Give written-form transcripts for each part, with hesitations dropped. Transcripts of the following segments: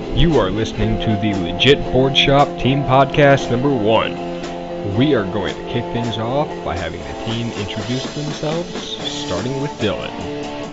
You are listening to the Legit Board Shop Team Podcast number 1. We are going to kick things off by having the team introduce themselves, starting with Dylan.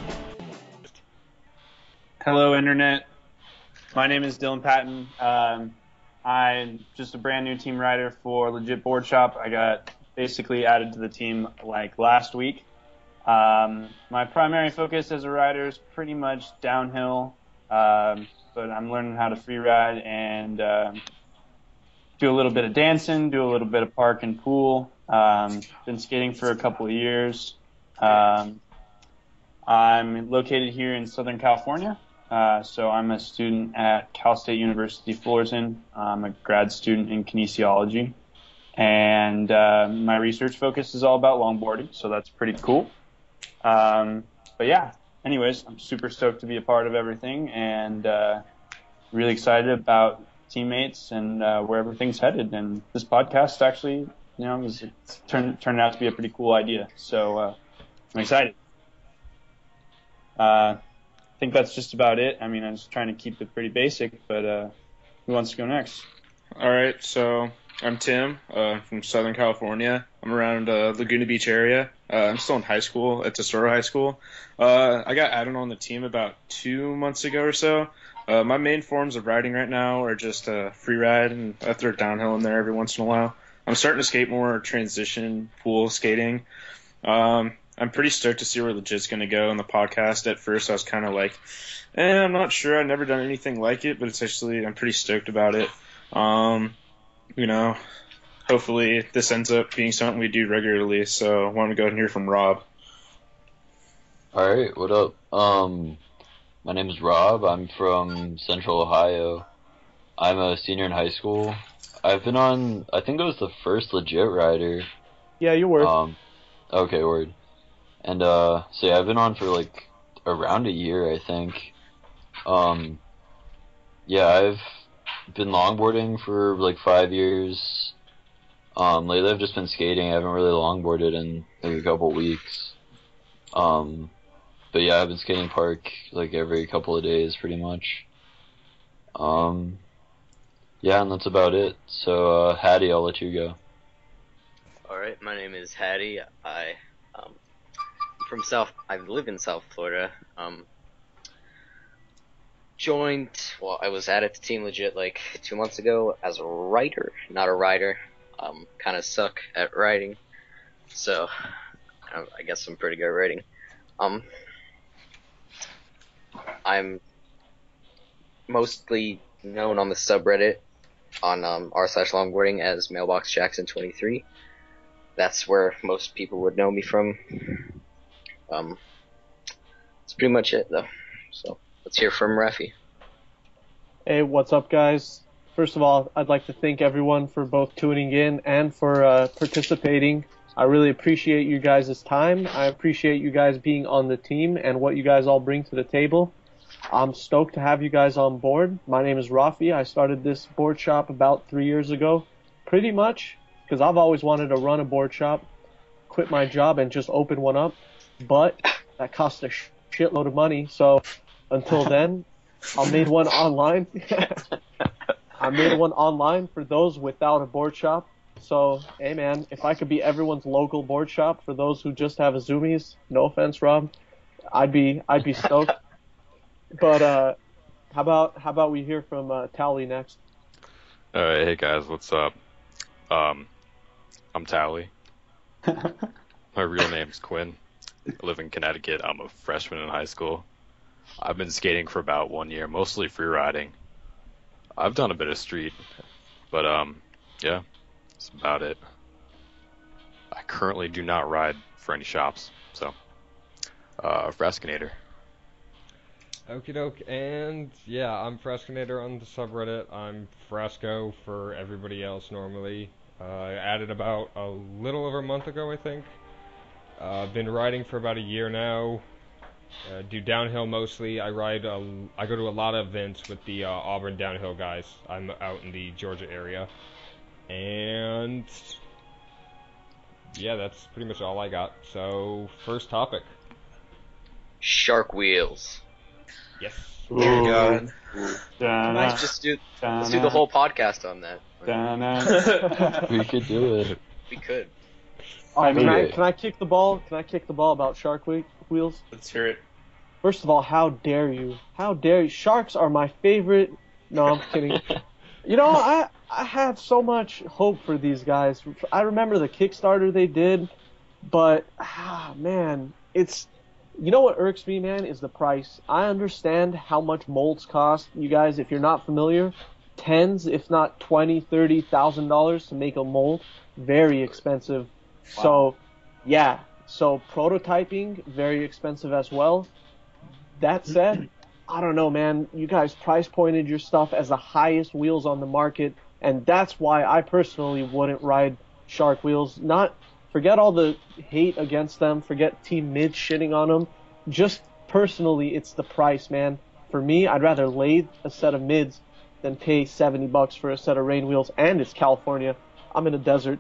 Hello, Internet. My name is Dylan Patton. I'm just a brand new team rider for Legit Board Shop. I got basically added to the team like last week. My primary focus as a rider is pretty much downhill, but I'm learning how to free ride and do a little bit of dancing, do a little bit of park and pool. Been skating for a couple of years. I'm located here in Southern California, so I'm a student at Cal State University Fullerton. I'm a grad student in kinesiology, and my research focus is all about longboarding, so that's pretty cool. But yeah, anyways, I'm super stoked to be a part of everything and really excited about teammates and where everything's headed. And this podcast actually, it's turned out to be a pretty cool idea. So I'm excited. I think that's just about it. I mean, I'm just trying to keep it pretty basic, but who wants to go next? All right, so I'm Tim from Southern California. I'm around Laguna Beach area. I'm still in high school at Tesoro High School. I got added on the team about 2 months ago or so. My main forms of riding right now are just free ride, and I throw downhill in there every once in a while. I'm starting to skate more transition pool skating. I'm pretty stoked to see where Legit's going to go in the podcast. At first, I was kind of like, I'm not sure. I've never done anything like it, but I'm pretty stoked about it. Hopefully this ends up being something we do regularly, so I want to go and hear from Rob. Alright, what up? My name is Rob. I'm from Central Ohio. I'm a senior in high school. I've been on, I think I was the first Legit rider. Yeah, you were. Okay, word. And, so yeah, I've been on for like around a year, I think. Yeah, I've been longboarding for like 5 years. Lately I've just been skating. I haven't really longboarded in like a couple weeks. But yeah, I've been skating park like every couple of days pretty much. Yeah, and that's about it. So, Hattie, I'll let you go. Alright, my name is Hattie. I live in South Florida. I was added to Team Legit like 2 months ago as a writer, not a rider. Kind of suck at writing, so I guess I'm pretty good at writing. I'm mostly known on the subreddit on r/longboarding as Mailbox Jackson 23. That's where most people would know me from. That's pretty much it though. So let's hear from Rafi. Hey, what's up, guys? First of all, I'd like to thank everyone for both tuning in and for participating. I really appreciate you guys' time. I appreciate you guys being on the team and what you guys all bring to the table. I'm stoked to have you guys on board. My name is Rafi. I started this board shop about 3 years ago, pretty much because I've always wanted to run a board shop, quit my job, and just open one up. But that cost a shitload of money. So until then, I made one online. I made one online for those without a board shop. So, hey man, if I could be everyone's local board shop for those who just have a Zoomies, no offense, Rob, I'd be stoked. But how about we hear from Tally next? Alright, hey guys, what's up? I'm Tally. My real name's Quinn. I live in Connecticut. I'm a freshman in high school. I've been skating for about 1 year, mostly free riding. I've done a bit of street, but yeah, that's about it. I currently do not ride for any shops, so Frascinator. Okie doke, and yeah, I'm Frascinator on the subreddit. I'm Frasco for everybody else normally. I added about a little over a month ago, I think. I've been riding for about a year now. Do downhill mostly. I go to a lot of events with the Auburn downhill guys. I'm out in the Georgia area. And yeah, that's pretty much all I got. So, first topic. Shark wheels. Yes. Oh God. Let's just do the whole podcast on that. We could do it. We could. All right, Okay. can I kick the ball? Can I kick the ball about shark wheels? Let's hear it. First of all, how dare you? How dare you? Sharks are my favorite. No, I'm kidding. You know, I have so much hope for these guys. I remember the Kickstarter they did, but man, it's, you know what irks me, man, is the price. I understand how much molds cost. You guys, if you're not familiar, tens, if not $20,000-$30,000 to make a mold, very expensive. Wow. So, yeah. So prototyping, very expensive as well. That said, I don't know, man. You guys price pointed your stuff as the highest wheels on the market, and that's why I personally wouldn't ride Shark wheels. Forget all the hate against them. Forget Team Mid shitting on them. Just personally, it's the price, man. For me, I'd rather lathe a set of mids than pay $70 for a set of rain wheels, and it's California. I'm in a desert.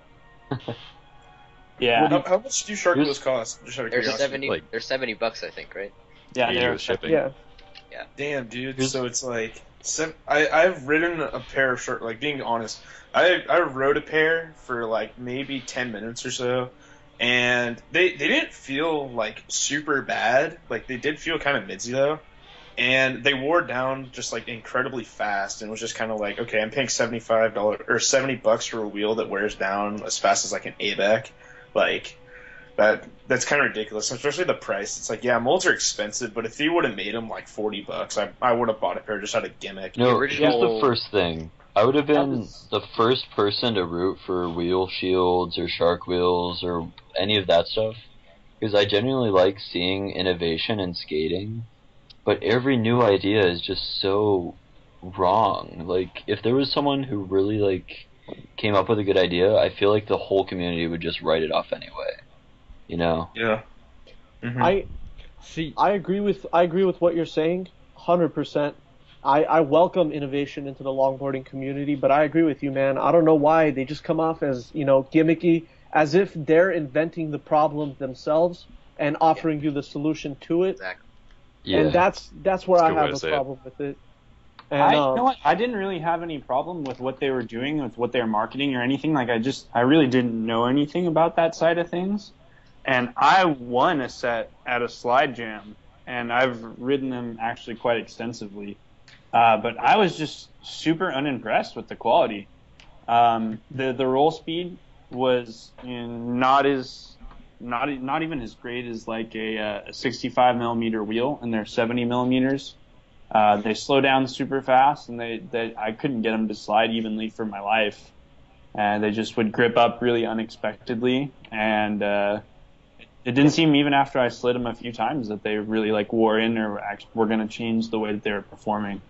Yeah. How much do shark wheels cost? Just out of They're curiosity. They're $70, I think, right? Yeah, Easy they're with shipping. Yeah. Damn, dude. So it's like I've ridden a pair of short. Like, being honest, I rode a pair for like maybe 10 minutes or so, and they didn't feel like super bad. Like, they did feel kind of midsy though, and they wore down just like incredibly fast. And it was just kind of like, okay, I'm paying $75 or $70 for a wheel that wears down as fast as like an ABEC. Like, that's kind of ridiculous, especially the price. It's like, yeah, molds are expensive, but if you would have made them like $40, I would have bought a pair just out of gimmick. No, original- here's the first thing. I would have been the first person to root for wheel shields or shark wheels or any of that stuff, because I genuinely like seeing innovation in skating, but every new idea is just so wrong. Like, if there was someone who really like came up with a good idea, I feel like the whole community would just write it off anyway. You know? Yeah. Mhm. I agree with what you're saying, 100%. I welcome innovation into the longboarding community, but I agree with you, man. I don't know why they just come off as, gimmicky, as if they're inventing the problem themselves and offering you the solution to it. Exactly. Yeah. And that's where That's a I good way have to a say it. problem with it. And, You know what? I didn't really have any problem with what they were doing, with what they were marketing or anything. Like, I really didn't know anything about that side of things. And I won a set at a slide jam, and I've ridden them actually quite extensively. But I was just super unimpressed with the quality. The roll speed was not even as great as like a 65 millimeter wheel, and they're 70 millimeters. They slow down super fast, and I couldn't get them to slide evenly for my life. And they just would grip up really unexpectedly, and it didn't seem, even after I slid them a few times, that they really like wore in or were going to change the way that they were performing.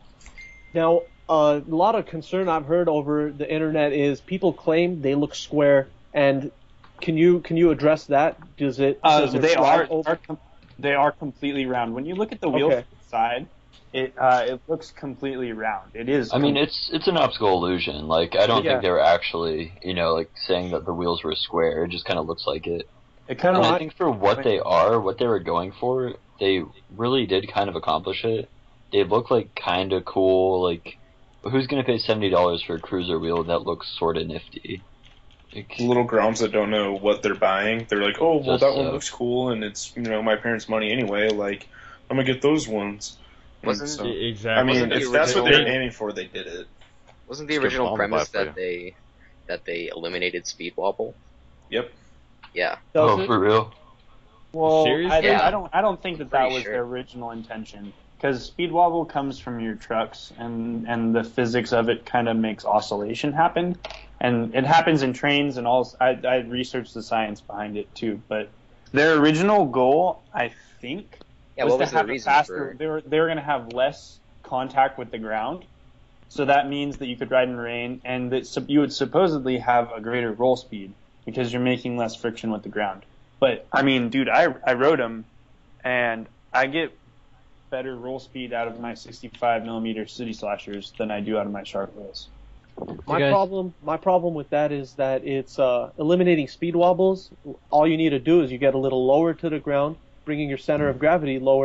Now, a lot of concern I've heard over the internet is people claim they look square, and can you address that? Does it They slide over? they are completely round. When you look at the wheel Okay. side, it looks completely round. It is. I mean, it's an optical illusion. Like, I don't Yeah. think they were actually, like saying that the wheels were square. It just kind of looks like it. It kind And of. I think for what they were going for, they really did kind of accomplish it. They look like kind of cool. Like, who's gonna pay $70 for a cruiser wheel that looks sort of nifty? Like, Little groms that don't know what they're buying, they're like, oh, well, Just that one so. looks cool, and it's, my parents' money anyway, like, I'm gonna get those ones. And Wasn't so, Exactly. I mean, Wasn't the if that's what they're original- aiming for, they did it. Wasn't the It's good original fun to premise buy for that they eliminated speed wobble? Yep. Yeah. Does oh, it? for real? Well, Seriously? Yeah. I don't think that Pretty was sure. their original intention, because speed wobble comes from your trucks, and the physics of it kind of makes oscillation happen, and it happens in trains and all. I researched the science behind it too, but their original goal, I think, Yeah. was What to was the have a reason faster. for? They were going to have less contact with the ground, so that means that you could ride in rain, and that you would supposedly have a greater roll speed because you're making less friction with the ground. But I mean, dude, I rode them, and I get better roll speed out of my 65 millimeter city slashers than I do out of my shark wheels. My guys- problem with that is that it's eliminating speed wobbles. All you need to do is you get a little lower to the ground, bringing your center of gravity lower.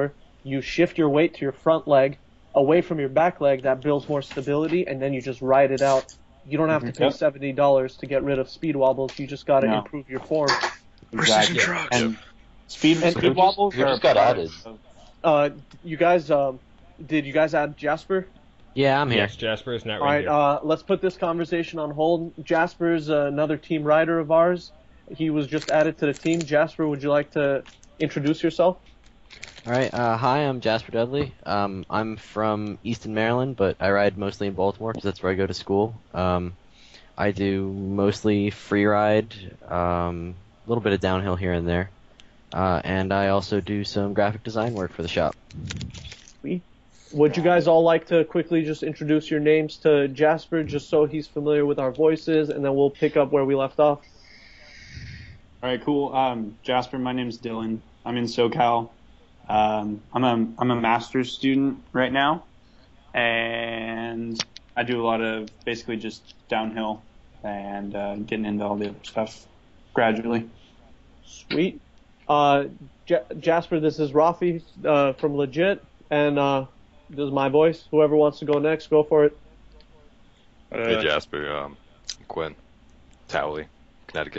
you shift your weight to your front leg, away from your back leg. That builds more stability, and then you just ride it out. You don't have to pay $70 to get rid of speed wobbles. You just got to improve your form. Precision drugs. And speed wobbles who just got added? You guys, did you guys add Jasper? Yeah, I'm here. Yes, Jasper is not All right right, here. let's put this conversation on hold. Jasper's another team rider of ours. He was just added to the team. Jasper, would you like to introduce yourself? All right. Hi, I'm Jasper Dudley. I'm from Easton, Maryland, but I ride mostly in Baltimore because that's where I go to school. I do mostly free ride, a little bit of downhill here and there, and I also do some graphic design work for the shop. Would you guys all like to quickly just introduce your names to Jasper, just so he's familiar with our voices, and then we'll pick up where we left off? All right, cool. Jasper, my name's Dylan. I'm in SoCal. I'm a master's student right now, and I do a lot of basically just downhill and getting into all the other stuff gradually. Sweet. Jasper, this is Rafi from Legit, and this is my voice. Whoever wants to go next, go for it. Hey Jasper, I'm Quinn, Towley, Connecticut.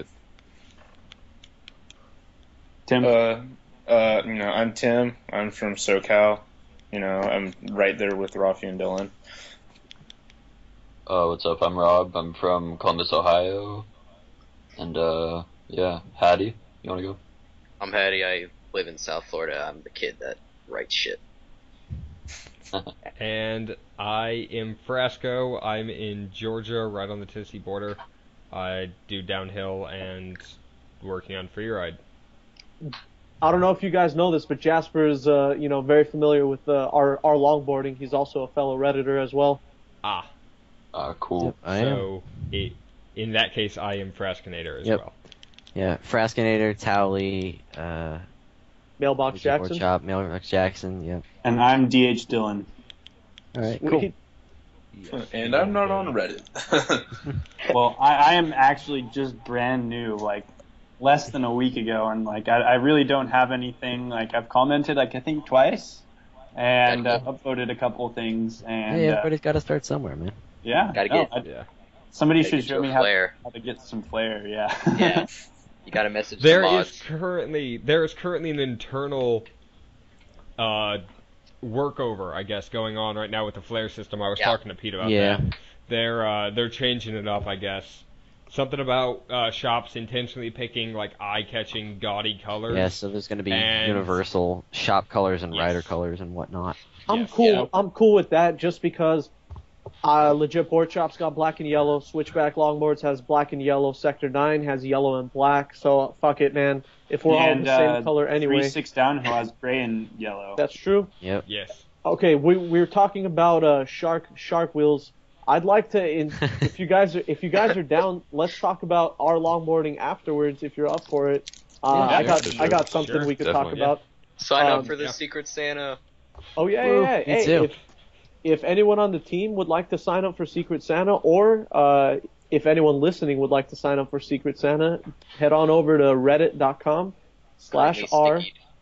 Tim? I'm Tim. I'm from SoCal. I'm right there with Rafi and Dylan. What's up? I'm Rob. I'm from Columbus, Ohio. And, Hattie, you wanna go? I'm Hattie. I live in South Florida. I'm the kid that writes shit. And I am Frasco. I'm in Georgia, right on the Tennessee border. I do downhill and working on freeride. I don't know if you guys know this, but Jasper is, very familiar with our longboarding. He's also a fellow Redditor as well. Cool. So, in that case, I am Frascinator as well. Yeah, Frascinator, Towley, Mailbox Jackson. Shop, Mailbox Jackson, yep. And I'm DH Dylan. All right, cool. And I'm not on Reddit. Well, I am actually just brand new, like less than a week ago, and I really don't have anything. I've commented I think twice, and uploaded a couple things. And Hey, everybody's got to start somewhere, man. Yeah, Gotta somebody gotta should get show your me how flair. to get some flair. Yeah. Yeah. You gotta message the There mods. is currently an internal workover, I guess, going on right now with the flare system. I was talking to Pete about that. They're changing it up, I guess. Something about shops intentionally picking eye-catching, gaudy colors. Yeah, so there's going to be universal shop colors and rider colors and whatnot. I'm cool. Yeah. I'm cool with that, just because Legit Board Shop's got black and yellow. Switchback Longboards has black and yellow. Sector 9 has yellow and black. So fuck it, man. If we're all the same color anyway. 3-6 Downhill has gray and yellow. That's true. Yep. Yes. Okay, we're talking about shark wheels. I'd like to, if you guys are down, let's talk about our longboarding afterwards. If you're up for it, I got something we could talk about. Sign up for the Secret Santa. Oh yeah. Me too. If anyone on the team would like to sign up for Secret Santa, or if anyone listening would like to sign up for Secret Santa, head on over to reddit.com/r.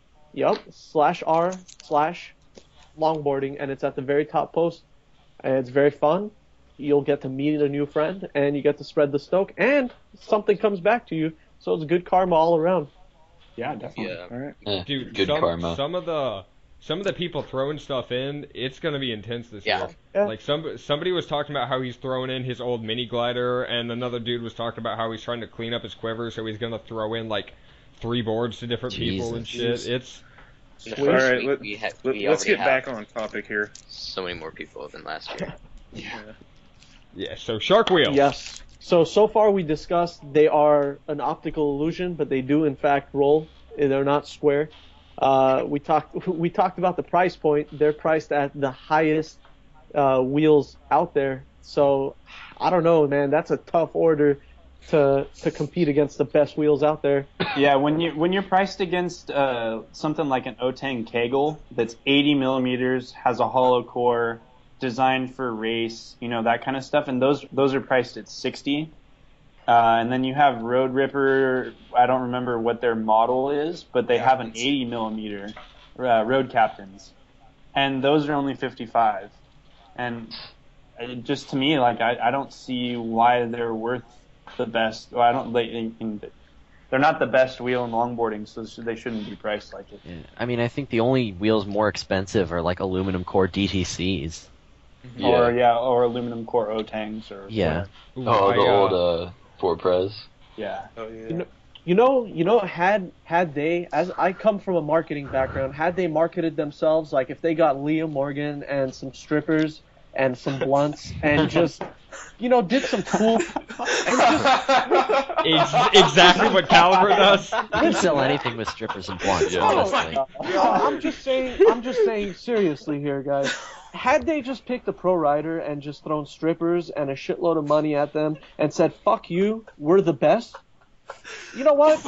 /r/longboarding, and it's at the very top post. And it's very fun. You'll get to meet a new friend, and you get to spread the stoke, and something comes back to you. So it's good karma all around. Yeah, definitely. Yeah. All right. Dude, good karma. Some of the people throwing stuff in, it's gonna be intense this year. Yeah. Like somebody was talking about how he's throwing in his old mini glider, and another dude was talking about how he's trying to clean up his quiver, so he's gonna throw in 3 boards to different people and shit. It's All right, we let's get have back on topic here. so many more people than last year. yeah. So shark wheel. Yes. So far we discussed they are an optical illusion, but they do in fact roll. They're not square. We talked about the price point. They're priced at the highest wheels out there. So I don't know, man. That's a tough order to compete against the best wheels out there. Yeah, when you're priced against something like an Otang Kegel that's 80 millimeters, has a hollow core, designed for race, that kind of stuff, and those are priced at 60. And then you have Road Ripper. I don't remember what their model is, but they have an 80 millimeter, road captains, and those are only 55. And just to me, like I don't see why they're worth the best. Well, I don't. They're not the best wheel in longboarding, so they shouldn't be priced like it. Yeah. I mean, I think the only wheels more expensive are like aluminum core DTCs. Or aluminum core Otangs or Yeah. Ooh, the old Ford Prez. yeah. Oh yeah. You know, had they, as I come from a marketing background, had they marketed themselves, like if they got Liam Morgan and some strippers and some blunts and just, did some cool. Exactly what Caliber does. You can sell anything with strippers and blunts, Yeah. honestly. I'm just saying seriously here, guys. Had they just picked a pro rider and just thrown strippers and a shitload of money at them and said, "Fuck you, we're the best," you know what?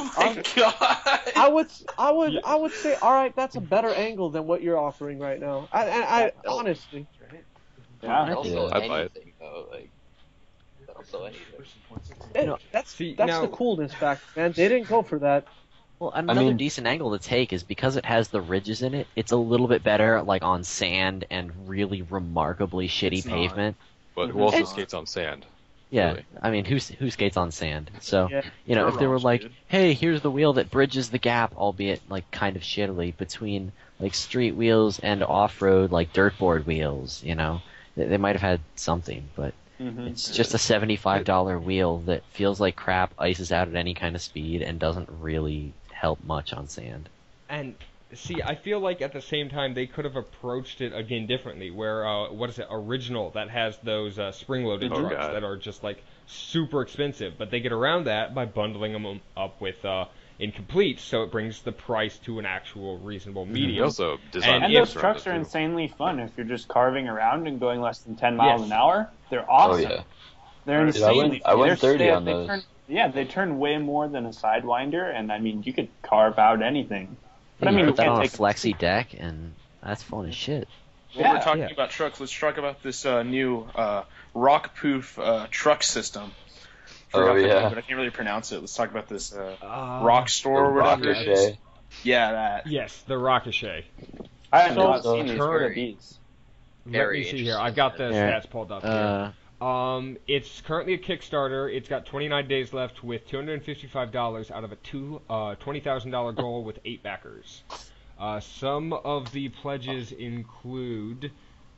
I would say, all right, that's a better angle than what you're offering right now. I honestly. Yeah. Also I'd buy it. anything though, like also anything. That's now- the coolness factor, man. They didn't go for that. Well, another mean- decent angle to take is because it has the ridges in it, it's a little bit better like on sand and really remarkably shitty It's not. pavement. But who also It's- skates on sand? Yeah, Really? I mean, who skates on sand? So, Yeah. if they were Ross, like, dude. hey, here's the wheel that bridges the gap, albeit like kind of shittily, between like street wheels and off-road like dirtboard wheels, they might have had something, but it's just a $75 wheel that feels like crap, ices out at any kind of speed, and doesn't really help much on sand. And see, I feel like at the same time they could have approached it again differently. Where Original that has those spring-loaded Oh, trucks God. that are just like super expensive, but they get around that by bundling them up with Incomplete, so it brings the price to an actual reasonable He medium. also designed And the those around trucks it, are too. insanely fun if you're just carving around and going less than 10 miles Yes. an hour. They're Oh awesome. yeah. They're Dude, I insanely went fun. 30 on those. They turn way more than a Sidewinder, and I mean, you could carve out anything. But I You mean, you put that can't on a take flexi deck, and that's fun as shit. While we're Yeah. talking Yeah. about trucks, let's talk about this new rock-proof truck system. Forgot the name, yeah. but I can't really pronounce it. Let's talk about this Uh, rock store or whatever it is. Ricochet. Yeah, that. Yes, the Ricochet. I have not So- seen these. Current- What are these? Let Very me see here. interesting. I've got the Here. stats pulled up here. Uh, It's currently a Kickstarter. It's got 29 days left with $255 out of a $20,000 goal with 8 backers. Some of the pledges include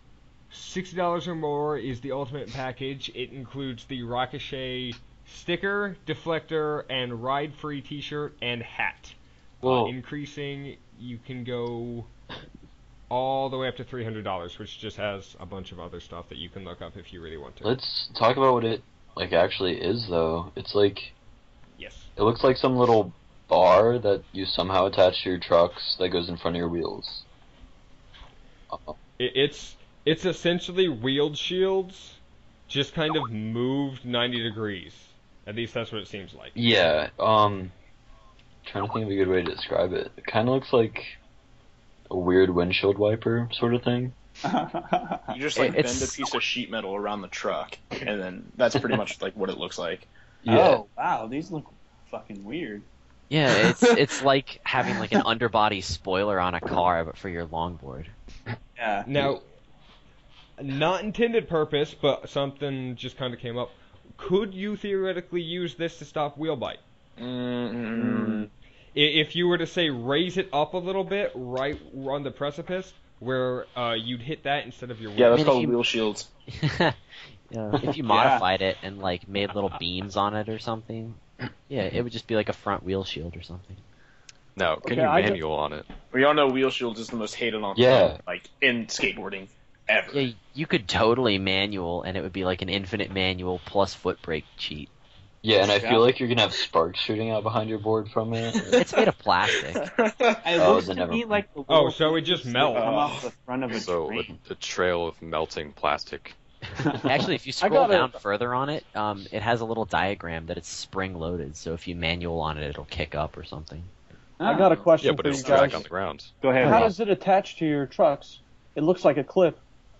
$60 or more is the ultimate package. It includes the Ricochet sticker, deflector, and ride-free T-shirt and hat. Well- Increasing, you can go all the way up to $300, which just has a bunch of other stuff that you can look up if you really want to. Let's talk about what it actually is though. It's like Yes. it looks like some little bar that you somehow attach to your trucks that goes in front of your wheels. It's essentially wheeled shields, just kind of moved 90 degrees. At least that's what it seems like. Yeah. Trying to think of a good way to describe it. It kind of looks like a weird windshield wiper sort of thing. You just like It's- bend a piece of sheet metal around the truck, and then that's pretty much like what it looks like. Yeah. Oh, wow. These look fucking weird. yeah, it's like having like an underbody spoiler on a car, but for your longboard. Yeah. Now, not intended purpose, but something just kind of came up. Could you theoretically use this to stop wheel bite? If you were to say raise it up a little bit, right on the precipice, where you'd hit that instead of your wheel. Yeah, that's mean, if called you- wheel shields. If you modified it and like made little beams on it or something, yeah, it would just be like a front wheel shield or something. Now, can Okay, you I just- manual on it? We all know wheel shields is the most hated on Yeah. thing, like in skateboarding ever. Yeah, you could totally manual, and it would be like an infinite manual plus foot brake cheat. Yeah, and I Yeah. feel like you're gonna have sparks shooting out behind your board from it. It's made of plastic. It Oh, looks then to never me mind. like the Oh, little so it just pieces melts. that come off the front of a So train. a trail of melting plastic. Actually, if you scroll gotta- down further on it, it has a little diagram that it's spring loaded. So if you manual on it, it'll kick up or something. I got a question Yeah, but for it's you drag guys. on the ground. Go ahead. How Rob. does it attach to your trucks? It looks like a clip.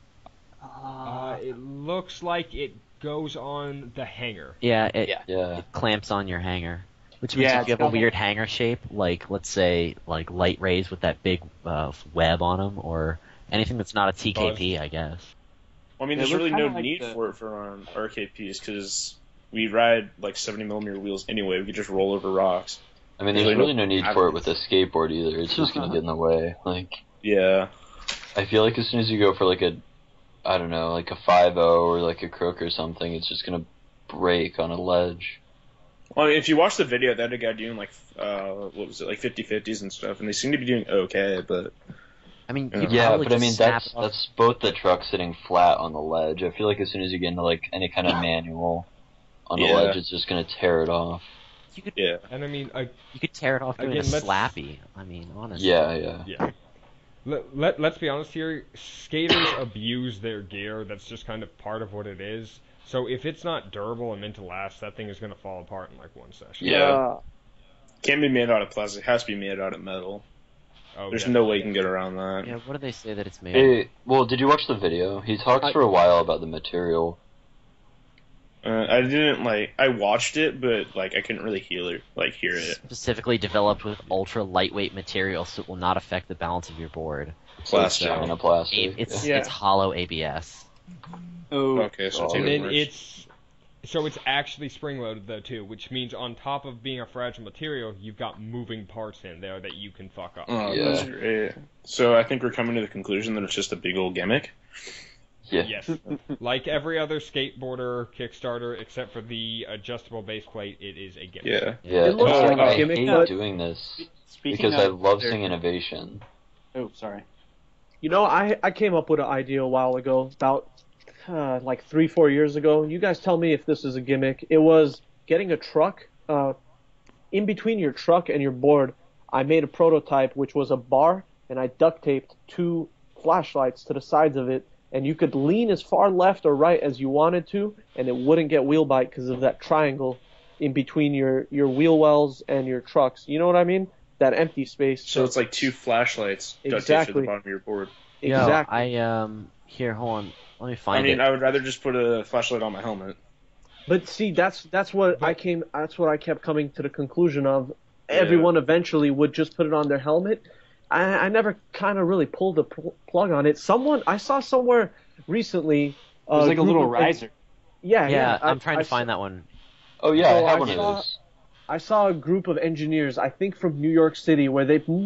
It looks like it goes on the hanger. Yeah, it Yeah. Yeah. clamps on your hanger. Which means Yeah, if you have a weird hanger shape, like let's say like light rays with that big web on them, or anything that's not a TKP, I guess. Well, I mean, It there's looks really no kinda like need the- for it for RKPs because we ride like 70mm wheels anyway. We could just roll over rocks. I mean, there's Really really no no need for it with a skateboard either. It's just gonna get in the way. Like, Yeah. I feel like as soon as you go for like a, I don't know, like a 5.0 or like a crook or something, it's just gonna break on a ledge. Well, if you watch the video, they had a guy doing like, what was it, like 50/50s and stuff, and they seem to be doing okay, but I mean, Yeah. you Yeah, probably but I just mean snap that's off- that's both the truck sitting flat on the ledge. I feel like as soon as you get into like any kind of manual on the Yeah. ledge, it's just gonna tear it off. you could yeah. And I mean, you could tear it off doing Again, a let's- slappy. I mean, honestly. Yeah. yeah. Let's be honest here. Skaters abuse their gear. That's just kind of part of what it is. So if it's not durable and meant to last, that thing is going to fall apart in like one session. Yeah. Can't be made out of plastic. It has to be made out of metal. Oh, There's yeah. no way you can get around that. Yeah, what do they say that it's made? Hey, well, did you watch the video? He talks for a while about the material. I didn't I watched it, but like I couldn't really hear it. Specifically developed with ultra lightweight material, so it will not affect the balance of your board. Plastic. So it's in a plastic. It's Yeah. it's hollow ABS. Oh, Okay, so it's And even then worse. it's actually spring loaded though too, which means on top of being a fragile material, you've got moving parts in there that you can fuck up. Oh, Yeah. that's great. So I think we're coming to the conclusion that it's just a big old gimmick. Yeah. Yes. Like every other skateboarder Kickstarter, except for the adjustable base plate, it is a gimmick. Yeah. Yeah. It looks like a I gimmick, hate but- doing this Speaking because I of love their- seeing innovation. Oh, sorry. You know, I came up with an idea a while ago, about like 3-4 years ago. You guys tell me if this is a gimmick. It was getting a truck. In between your truck and your board, I made a prototype which was a bar, and I duct taped 2 flashlights to the sides of it, and you could lean as far left or right as you wanted to, and it wouldn't get wheel bite because of that triangle in between your wheel wells and your trucks. You know what I mean? That empty space. So it's like 2 flashlights duct taped to Exactly. the bottom of your board. Exactly. Here, hold on. Let me I find mean, it. I would rather just put a flashlight on my helmet. But see, that's what I kept coming to the conclusion of. Yeah. Everyone eventually would just put it on their helmet. I never kind of really pulled the plug on it. I saw somewhere recently. There's like a little group of- riser. Yeah, yeah, I- I'm trying I to find that one. Oh yeah, So I have I one of saw- those. I saw a group of engineers, I think from New York City, where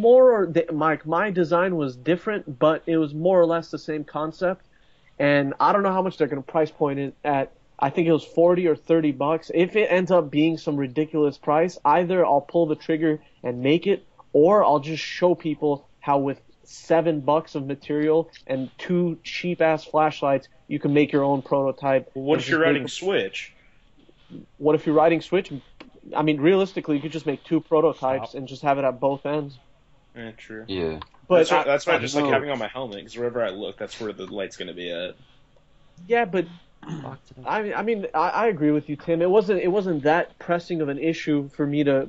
my design was different, but it was more or less the same concept. And I don't know how much they're going to price point it at. I think it was $40 or $30. If it ends up being some ridiculous price, either I'll pull the trigger and make it, or I'll just show people how with $7 of material and 2 cheap ass flashlights, you can make your own prototype. What And if you're just make riding Switch? What if you're riding Switch? I mean, realistically, you could just make 2 prototypes Stop. and just have it at both ends. Yeah, true. Yeah. But That's why I just like no. having it on my helmet, because wherever I look, that's where the light's going to be at. yeah, but I mean, I agree with you, Tim. It wasn't that pressing of an issue for me to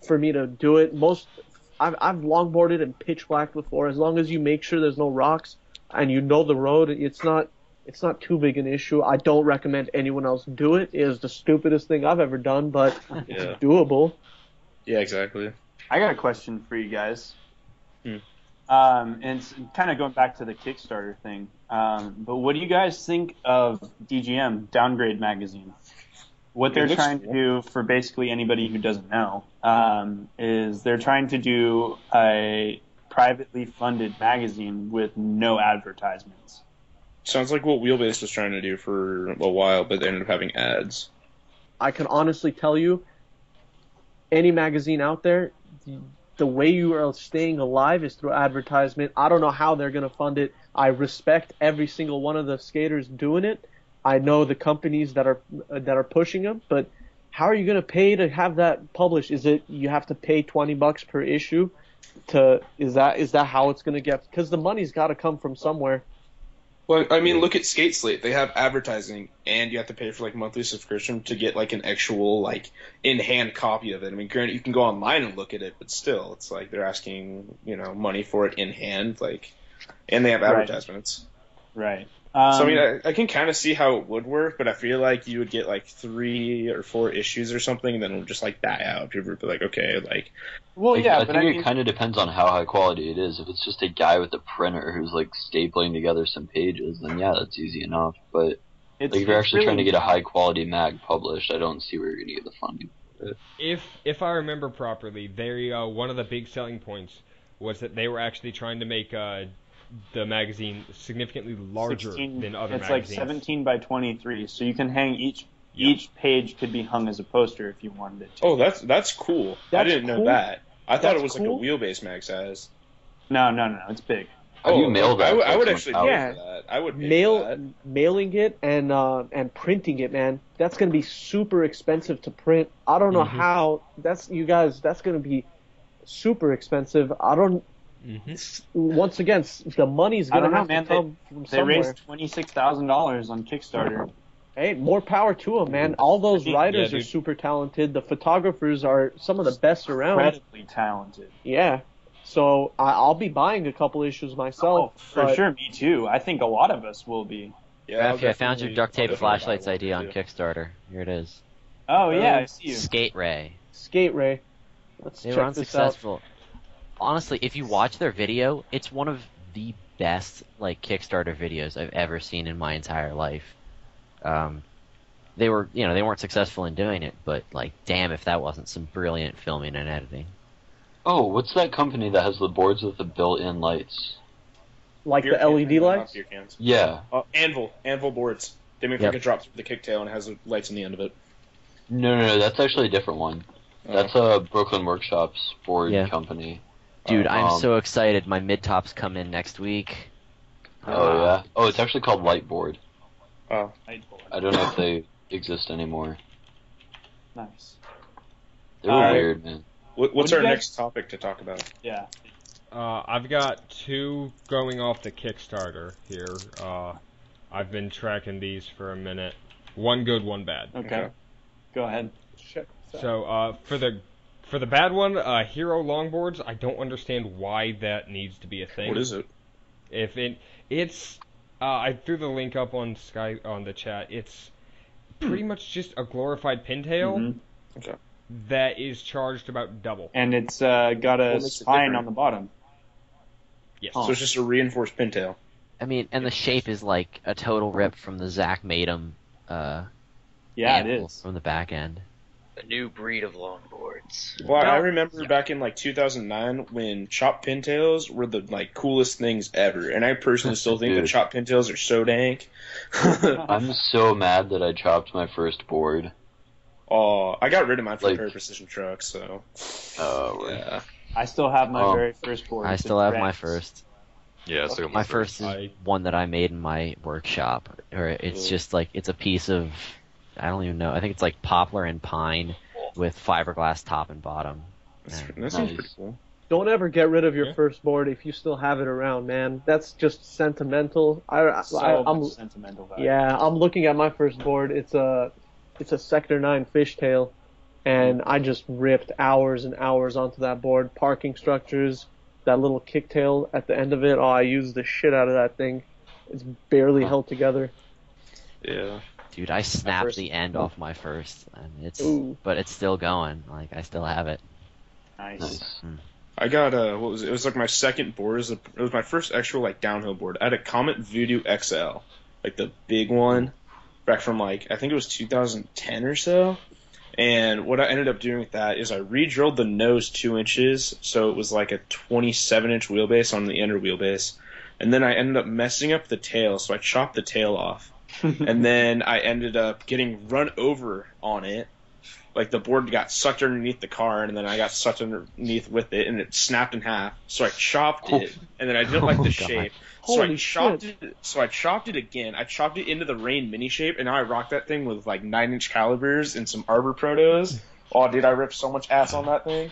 do it. I've longboarded and pitch blacked before. As long as you make sure there's no rocks and you know the road, it's not too big an issue. I don't recommend anyone else do it. It is the stupidest thing I've ever done, but Yeah. it's doable. Yeah, exactly. I got a question for you guys. Hmm. And it's kind of going back to the Kickstarter thing. But what do you guys think of DGM, Downgrade Magazine? What they're It looks trying to cool. do, for basically anybody who doesn't know, is they're trying to do a privately funded magazine with no advertisements. Sounds like what Wheelbase was trying to do for a while, but they ended up having ads. I can honestly tell you, any magazine out there, the way you are staying alive is through advertisement. I don't know how they're going to fund it. I respect every single one of the skaters doing it. I know the companies that are pushing them, but how are you going to pay to have that published? Is it you have to pay $20 per issue? Is that how it's going to get? Because the money's got to come from somewhere. Well, I mean, look at Skate Slate. They have advertising, and you have to pay for like monthly subscription to get like an actual like in-hand copy of it. I mean, granted, you can go online and look at it, but still, it's like they're asking money for it in hand, like, and they have Right. advertisements. Right. So I mean, I can kind of see how it would work, but I feel like you would get like 3 or 4 issues or something, and then it would just like die out. People would be like, okay, like. Well, Like, yeah, I but think I mean, it kind of depends on how high quality it is. If it's just a guy with a printer who's like stapling together some pages, then yeah, that's easy enough. But it's, like, if you're it's actually really, trying to get a high quality mag published, I don't see where you're gonna get the funding. If I remember properly, they one of the big selling points was that they were actually trying to make the magazine significantly larger 16, than other it's magazines. like 17 by 23, so you can hang each page could be hung as a poster if you wanted it to. Oh, that's cool. I That's didn't know cool. that. I thought That's it was cool. like a wheelbase mag size. No, it's big. How do you mail that? I would to actually someone pay Yeah. for that. I would pay for that. Mailing it and printing it, man. That's gonna be super expensive to print. I don't know how. That's gonna be super expensive. I don't. Once again, the money's I gonna don't know, have man. to come from They somewhere. raised $26,000 on Kickstarter. Hey, more power to them, man. All those Yeah, writers are dude. super talented. The photographers are some of the best around. Incredibly talented. Yeah. So I'll be buying a couple issues myself. Oh, for but sure, me too. I think a lot of us will be. Yeah, I'll Raffi, I found your definitely- duct I'll tape definitely flashlights buy one idea on too. Kickstarter. Here it is. Oh yeah, I see you. Skate Ray. Skate Ray. Let's They were check this out. unsuccessful. Honestly, if you watch their video, it's one of the best like Kickstarter videos I've ever seen in my entire life. They weren't successful in doing it, but like, damn, if that wasn't some brilliant filming and editing. Oh, what's that company that has the boards with the built-in lights? Like Beer the cans, LED not lights? beer cans. Yeah. Anvil boards. They make Yep. like a drop the kicktail and it has the lights on the end of it. No, that's actually a different one. That's Brooklyn Workshops board Yeah. company. Dude, I'm Um, so excited. My mid-tops come in next week. Oh yeah. Oh, it's actually called Lightboard. Oh, I don't know if they exist anymore. Nice. They were Alright. weird, man. what's What do our you guys- next topic to talk about? Yeah. I've got 2 going off the Kickstarter here. I've been tracking these for a minute. One good, one bad. Okay. Go ahead. Check this out. So for the bad one, Hero Longboards, I don't understand why that needs to be a thing. What is it? If it's I threw the link up on the chat. It's pretty much just a glorified pintail Mhm. Okay. that is charged about double. And it's got a What makes it spine different? on the bottom. Yes. Oh. So it's just a reinforced pintail. I mean, and the shape is like a total rip from the Zach Madem Yeah, it anvil is. from the back end. A new breed of longboards. Well, I No. remember back in like 2009 when chopped pintails were the like coolest things ever, and I personally still think that Dude. chopped pintails are so dank. I'm so mad that I chopped my first board. Oh, I got rid of mine for Like- Pair Precision Truck, so Oh, yeah. I still have my Oh. very first board. I It's still a have my Brent. first. Yeah, so My first is I- one that I made in my workshop. Or it's Cool. just like, it's a piece of, I don't even know, I think it's like poplar and pine with fiberglass top and bottom. That's, Yeah. that seems Nice. pretty cool. Don't ever get rid of your Yeah. first board if you still have it around, man. That's just sentimental. I'm much sentimental value. Yeah, I'm looking at my first board. It's a Sector 9 fishtail, and I just ripped hours and hours onto that board. Parking structures, that little kicktail at the end of it. Oh, I used the shit out of that thing. It's barely held together. Yeah. Dude, I snapped first- the end off my first, and Ooh. but it's still going. Like, I still have it. Nice. nice. I got what was it? It was like my second board. It was my first actual like downhill board. I had a Comet Voodoo XL, like the big one, back from like I think it was 2010 or so. And what I ended up doing with that is I re-drilled the nose 2 inches, so it was like a 27-inch wheelbase on the inner wheelbase. And then I ended up messing up the tail, so I chopped the tail off. And then I ended up getting run over on it. Like the board got sucked underneath the car, and then I got sucked underneath with it, and it snapped in half. So I chopped it, and then I didn't like Oh, the God. shape. So I Holy chopped shit. it. So I chopped it again. I chopped it into the Rain mini shape, and now I rock that thing with like 9-inch calibers and some Arbor Protos. Oh, dude, I ripped so much ass on that thing.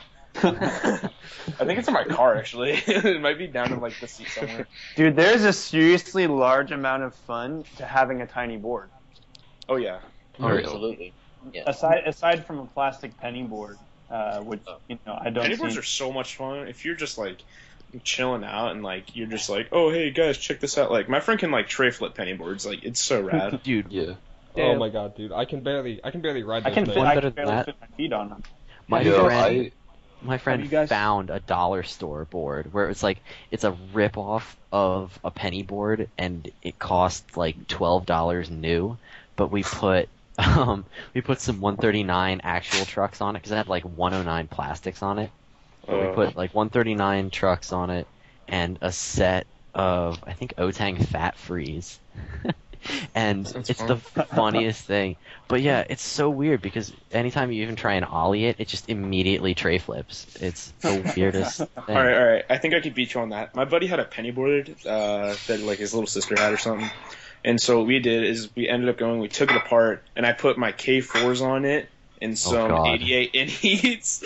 I think it's in my car actually. It might be down in like the seat somewhere. Dude, there's a seriously large amount of fun to having a tiny board. Oh yeah. Absolutely. Yeah. Aside from a plastic penny board, which I don't. Penny boards see- are so much fun if you're just like chilling out and like you're just like, oh hey guys, check this out. Like my friend can like tray flip penny boards. Like it's so rad. Dude, Yeah. Oh Damn. my god, dude! I can barely ride I those can things. One I better can than barely that. fit my feet on them. my Yo, friend, my you friend guys- found a dollar store board where it's like it's a rip off of a penny board and it cost like $12 new, but we put some 139 actual trucks on it because it had like 109 plastics on it. But we put like 139 trucks on it and a set of I think Otang Fat Freeze. And Sounds it's fun. the funniest thing. But yeah, it's so weird because anytime you even try and ollie it, it just immediately tray flips. It's the weirdest thing. All right. I think I could beat you on that. My buddy had a penny board that like his little sister had or something. And so what we did is we ended up we took it apart, and I put my K4s on it and some God. 88 in heats.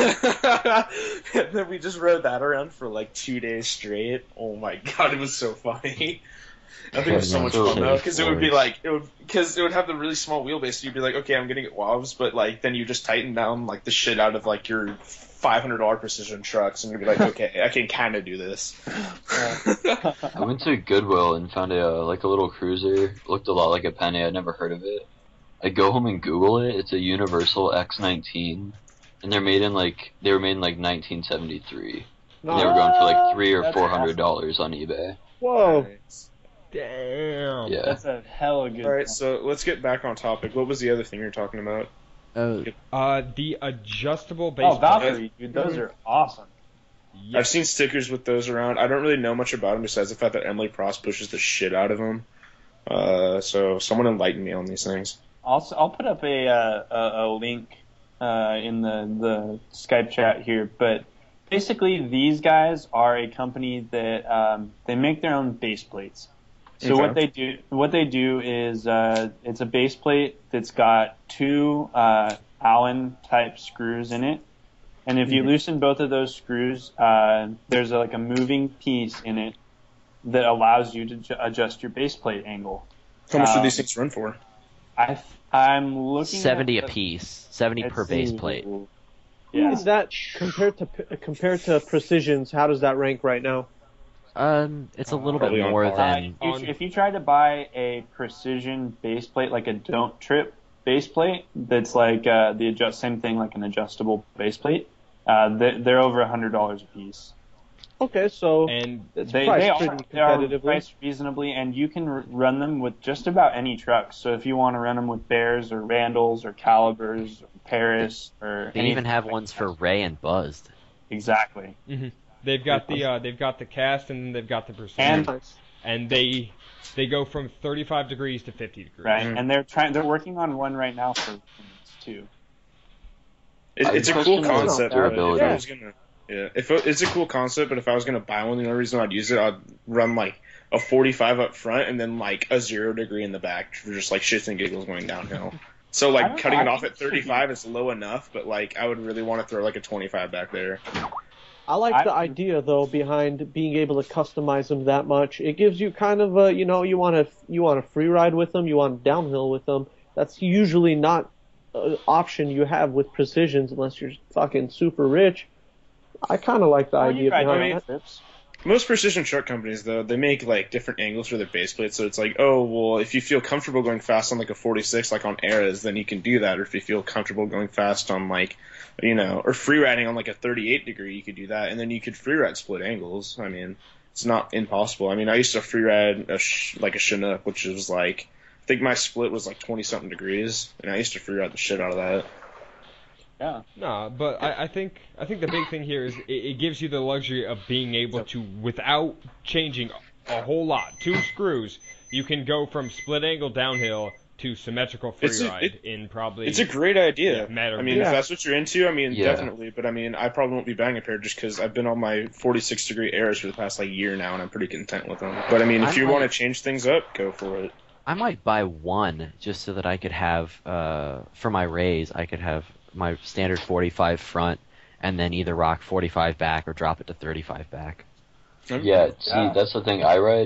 And then we just rode that around for like 2 days straight. Oh my god, it was so funny. I think it was so much fun though, because it would be like it would have the really small wheelbase. So you'd be like, okay, I'm gonna get WOBs, but like then you just tighten down like the shit out of like your $500 precision trucks, and you'd be like, okay, I can kind of do this. I went to Goodwill and found a little cruiser. Looked a lot like a penny. I'd never heard of it. I go home and Google it. It's a Universal X19, and they were made in like 1973. And they were going for like $300 or That's $400 on eBay. Whoa. Damn. Yeah. That's a hella good. All right, so let's get back on topic. What was the other thing you were talking about? Oh, The adjustable base. Oh, Valkyrie, dude, those are awesome. Yeah. I've seen stickers with those around. I don't really know much about them besides the fact that Emily Prost pushes the shit out of them. So someone enlighten me on these things. I'll put up a link in the Skype chat here, but basically these guys are a company that they make their own base plates. So Okay. what they do is it's a base plate that's got two Allen type screws in it, and if you loosen both of those screws, there's like a moving piece in it that allows you to adjust your base plate angle. How much do these things run for? I'm looking 70 at a piece, 70 per base plate. Yeah. Is that compared to Precisions? How does that rank right now? It's a little Probably bit on more par. than If you try to buy a precision base plate, like a Don't Trip base plate, that's like same thing, like an adjustable base plate, they're over $100 a piece. Okay, so And it's They priced are pretty competitively. priced reasonably, and you can run them with just about any truck. So if you want to run them with Bears or Randalls or Calibers or Paris or they anything even have like ones that. for Ray and Buzzed. Exactly. they've got the cast and then they've got the precision. And And they go from 35 degrees to 50 degrees. right, and they're working on one right now for too. It's a I cool question concept. their But if ability. I was gonna, it's a cool concept. But if I was gonna buy one, the only reason I'd use it, I'd run like a 45 up front and then like a 0 degree in the back for just like shits and giggles going downhill. So I like don't cutting know, it I off think at it should be- 35 is low enough, but like I would really want to throw like a 25 back there. I like the idea though behind being able to customize them that much. It gives you kind of a, you want to free ride with them, you want downhill with them. That's usually not an option you have with Precisions unless you're fucking super rich. I kind of like the idea behind that. trips. Most precision truck companies, though, they make like different angles for their base plate. So it's like, oh, well, if you feel comfortable going fast on like a 46, like on Eras, then you can do that. Or if you feel comfortable going fast on like, or free riding on like a 38 degree, you could do that. And then you could free ride split angles. I mean, it's not impossible. I mean, I used to free ride like a Chinook, which was like, I think my split was like 20 something degrees, and I used to free ride the shit out of that. Yeah. No, but I think the big thing here is it gives you the luxury of being able to, without changing a whole lot, 2 screws, you can go from split angle downhill to symmetrical freeride in probably. It's a great idea. Yeah, matter of I mean, minutes. if that's what you're into, I mean, Yeah. definitely. But I mean, I probably won't be buying a pair just because I've been on my 46 degree Eras for the past like year now, and I'm pretty content with them. But I mean, if I you might- want to change things up, go for it. I might buy one just so that I could have, for my Rays, I could have my standard 45 front and then either rock 45 back or drop it to 35 back. Yeah, see, that's the thing. I ride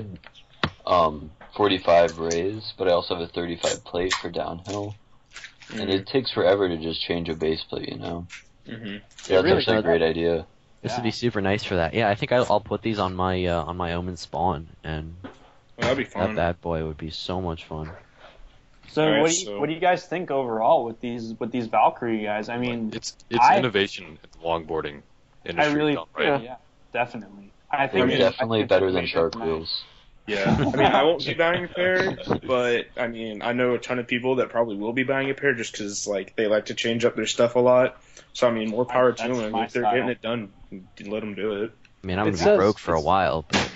45 Rays, but I also have a 35 plate for downhill. And it takes forever to just change a base plate, Mm-hmm. Yeah, that's really actually a does. great idea. This would be super nice for that. Yeah, I think I'll put these on my Omen Spawn, and Well, that'd be that fun. bad boy would be so much fun. So All right, what do you guys think overall with these Valkyrie guys? I mean, It's I- innovation in the longboarding industry. I really, done right. yeah, definitely. I They're think definitely better than it's shark nice. wheels. Yeah, I mean, I won't be buying a pair, but I mean, I know a ton of people that probably will be buying a pair just because like they like to change up their stuff a lot. So I mean, more power to That's them. my If they're style. getting it done, let them do it. I mean, I'm It gonna be says broke for a it's- while, but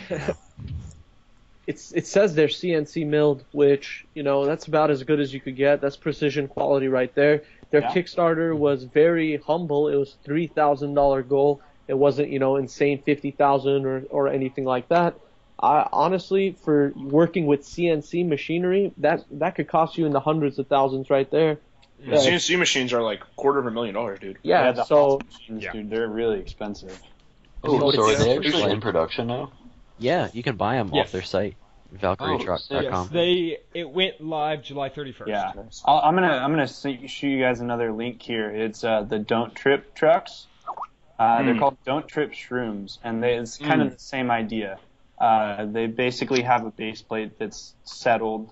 It says they're CNC milled, which, you know, that's about as good as you could get. That's precision quality right there. Their Yeah. Kickstarter was very humble. It was $3,000 goal. It wasn't, you know, insane 50,000 or anything like that. I honestly, for working with CNC machinery, that could cost you in the hundreds of thousands right there. The CNC machines are like $250,000, dude. Yeah, the so Hoss machines, Yeah. dude, they're really expensive. Oh, so are they it's- actually in production now? yeah, you can buy them Yes. off their site, ValkyrieTruck.com. It went live July 31st. Yeah, I'm gonna shoot you guys another link here. It's the Don't Trip trucks. They're called Don't Trip Shrooms, and it's kind of the same idea. They basically have a base plate that's settled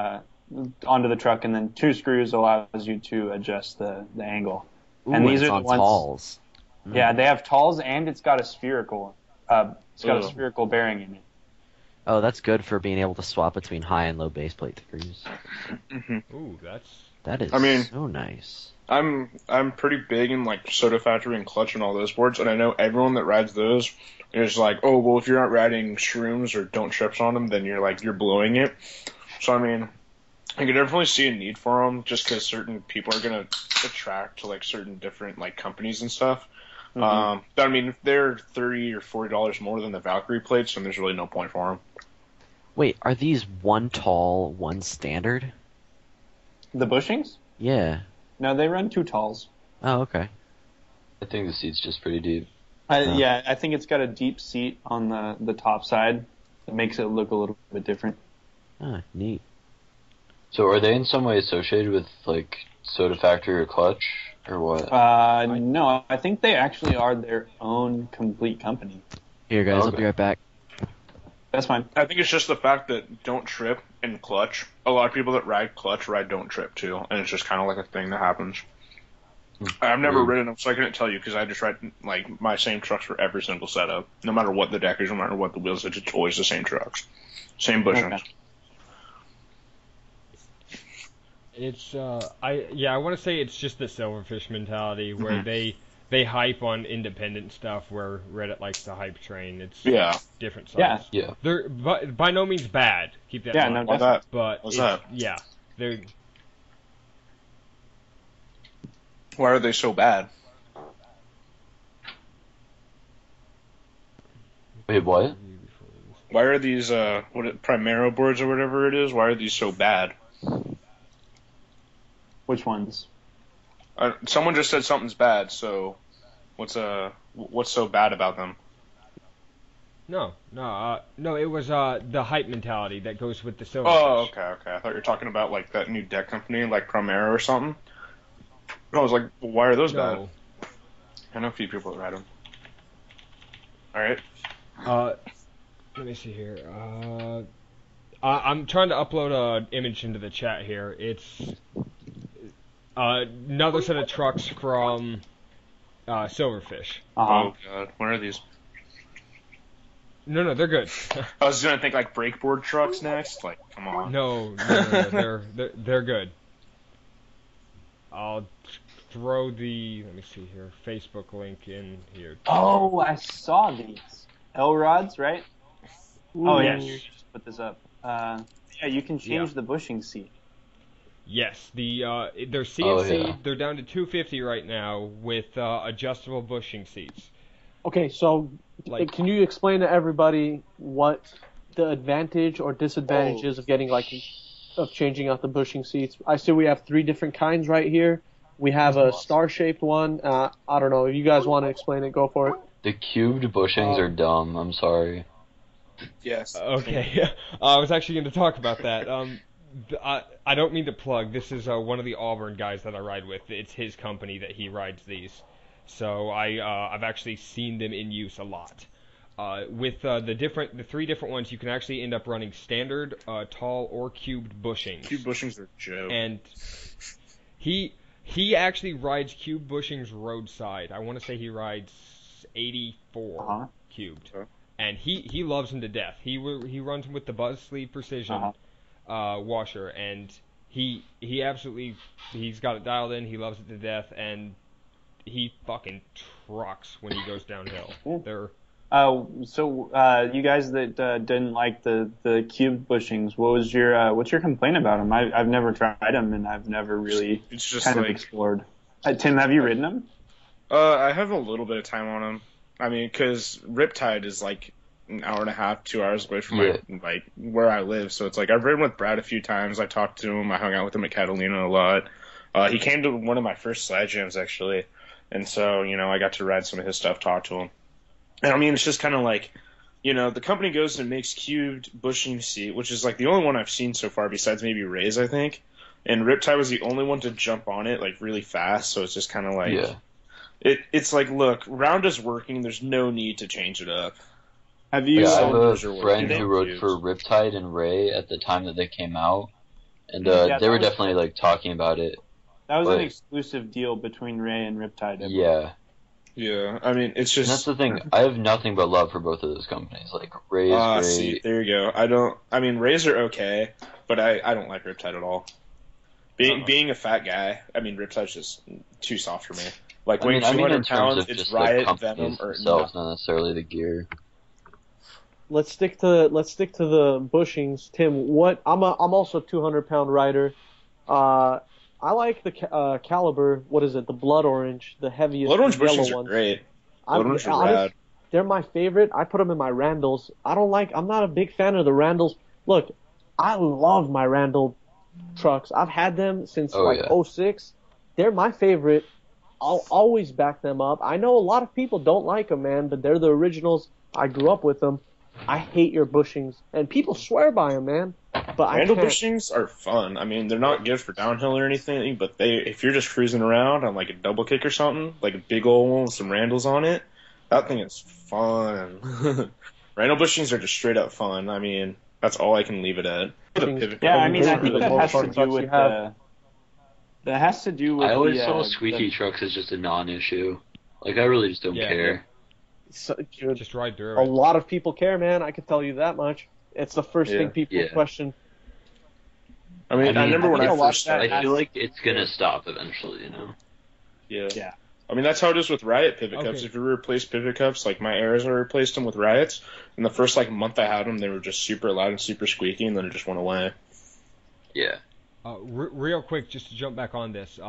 onto the truck, and then 2 screws allows you to adjust the angle. Ooh, and these it's are the on ones. talls. Yeah, they have talls, and it's got a spherical. It's got a Ugh. spherical bearing in it. Oh, that's good for being able to swap between high and low base plate degrees. Ooh, that's That is I mean- so nice. I'm pretty big in like Soda Factory and Clutch and all those boards, and I know everyone that rides those is like, oh well, if you're not riding Shrooms or Don't Trips on them, then you're blowing it. So I mean, I could definitely see a need for them just because certain people are gonna attract to like certain different like companies and stuff. But I mean, if they're $30 or $40 more than the Valkyrie plates, then there's really no point for them. Wait, are these one tall, one standard? The bushings? Yeah. No, they run 2 talls. Oh, okay. I think the seat's just pretty deep. Yeah, I think it's got a deep seat on the top side that makes it look a little bit different. Ah, neat. So are they in some way associated with like Soda Factory or Clutch or what? No, I think they actually are their own complete company. Here, guys, I'll be Okay. right back. That's fine. I think it's just the fact that Don't Trip and Clutch. A lot of people that ride Clutch ride Don't Trip too, and it's just kind of like a thing that happens. I've never ridden them, so I couldn't tell you because I just ride like my same trucks for every single setup, no matter what the deck is, no matter what the wheels is. It's always the same trucks, same bushings. Okay. It's I want to say it's just the Silverfish mentality where they hype on independent stuff where Reddit likes to hype train. It's Yeah. different Yeah. sides. Yeah. They're by no means bad. Keep that Yeah, in no, mind. What's that? But What's it's- that? yeah, they're Why are they so bad? Wait, what? Why are these Primero boards or whatever it is? Why are these so bad? Which ones? Someone just said something's bad, so what's so bad about them? no. It was the hype mentality that goes with the Silverfish. Oh, okay. I thought you were talking about like that new deck company, like Primero or something. I was like, well, why are those bad? No. I know a few people that ride them. All right. Let me see here. I'm trying to upload an image into the chat here. It's another set of trucks from Silverfish. Oh god, what are these? No, they're good. I was gonna think like breakboard trucks next. Like, come on. No, they're good. I'll throw the let me see here Facebook link in here. Oh, I saw these. L-rods, right? Oh, yeah, Ooh. here, just put this up. Yeah, you can change Yeah. the bushing seat. Yes, they're CNC. Oh, yeah. They're down to 250 right now with adjustable bushing seats. Okay, so Like- can you explain to everybody what the advantage or disadvantage is of getting of changing out the bushing seats? I see we have 3 different kinds right here. We have a star-shaped one. I don't know if you guys want to explain it. Go for it. The cubed bushings are dumb. I'm sorry. Yes. Okay, I was actually going to talk about that. I don't mean to plug. This is one of the Auburn guys that I ride with. It's his company that he rides these. So I've actually seen them in use a lot. With the 3 different ones, you can actually end up running standard, tall, or cubed bushings. Cube bushings are a joke. And he actually rides cube bushings roadside. I want to say he rides 84 cubed, and he loves him to death. He runs him with the Buzz Sleeve Precision washer, and he's got it dialed in. He loves it to death, and he fucking trucks when he goes downhill. They're So you guys that didn't like the cubed bushings, what's your complaint about them? I've never tried them, and I've never really of explored. Tim, have you ridden them? I have a little bit of time on them. I mean, because Riptide is like an hour and a half, 2 hours away from where I live. So it's like I've ridden with Brad a few times. I talked to him. I hung out with him at Catalina a lot. He came to one of my first sled jams actually, and so I got to ride some of his stuff, talk to him. And I mean, it's just kind of like, the company goes and makes cubed bushing seat, which is like the only one I've seen so far besides maybe Ray's, I think. And Riptide was the only one to jump on it like really fast. So it's just kind of like, it's like, look, round is working. There's no need to change it up. Have you? I have a friend who rode for Riptide and Ray at the time that they came out, and they were definitely like talking about it. That was an exclusive deal between Ray and Riptide. Yeah. Yeah, I mean, it's just... And that's the thing, I have nothing but love for both of those companies. Like, Ray is great. See, there you go. Rays are okay, but I don't like Riptide at all. Being a fat guy, I mean, Riptide's just too soft for me. Like, weighing 200 pounds, it's Riot, Venom, or... themselves, not necessarily the gear. Let's stick to the bushings, Tim. I'm also a 200-pound rider. I like the Caliber. What is it? The Blood Orange, the heaviest Blood Orange yellow bushings ones. are great. Blood Orange are rad. They're my favorite. I put them in my Randalls. I'm not a big fan of the Randalls. Look, I love my Randall trucks. I've had them since 06. They're my favorite. I'll always back them up. I know a lot of people don't like them, man, but they're the originals. I grew up with them. I hate your bushings, and people swear by them, man. But Randall bushings are fun. I mean, they're not good for downhill or anything, but if you're just cruising around on like a double kick or something, like a big old one with some Randalls on it, that thing is fun. Randall bushings are just straight up fun. I mean, that's all I can leave it at. Yeah, I mean, I think that has to do with that has to do with. I always saw squeaky trucks as just a non-issue. Like, I really just don't care. So, just ride through it. A lot of people care, man. I can tell you that much. It's the first thing people question. I remember when I first started. I feel like it's gonna stop eventually, Yeah. I mean, that's how it is with Riot pivot cups. If you replace pivot cups, like my Airs, I replaced them with Riots. In the first month I had them, they were just super loud and super squeaky, and then it just went away. Yeah. Real quick, just to jump back on this,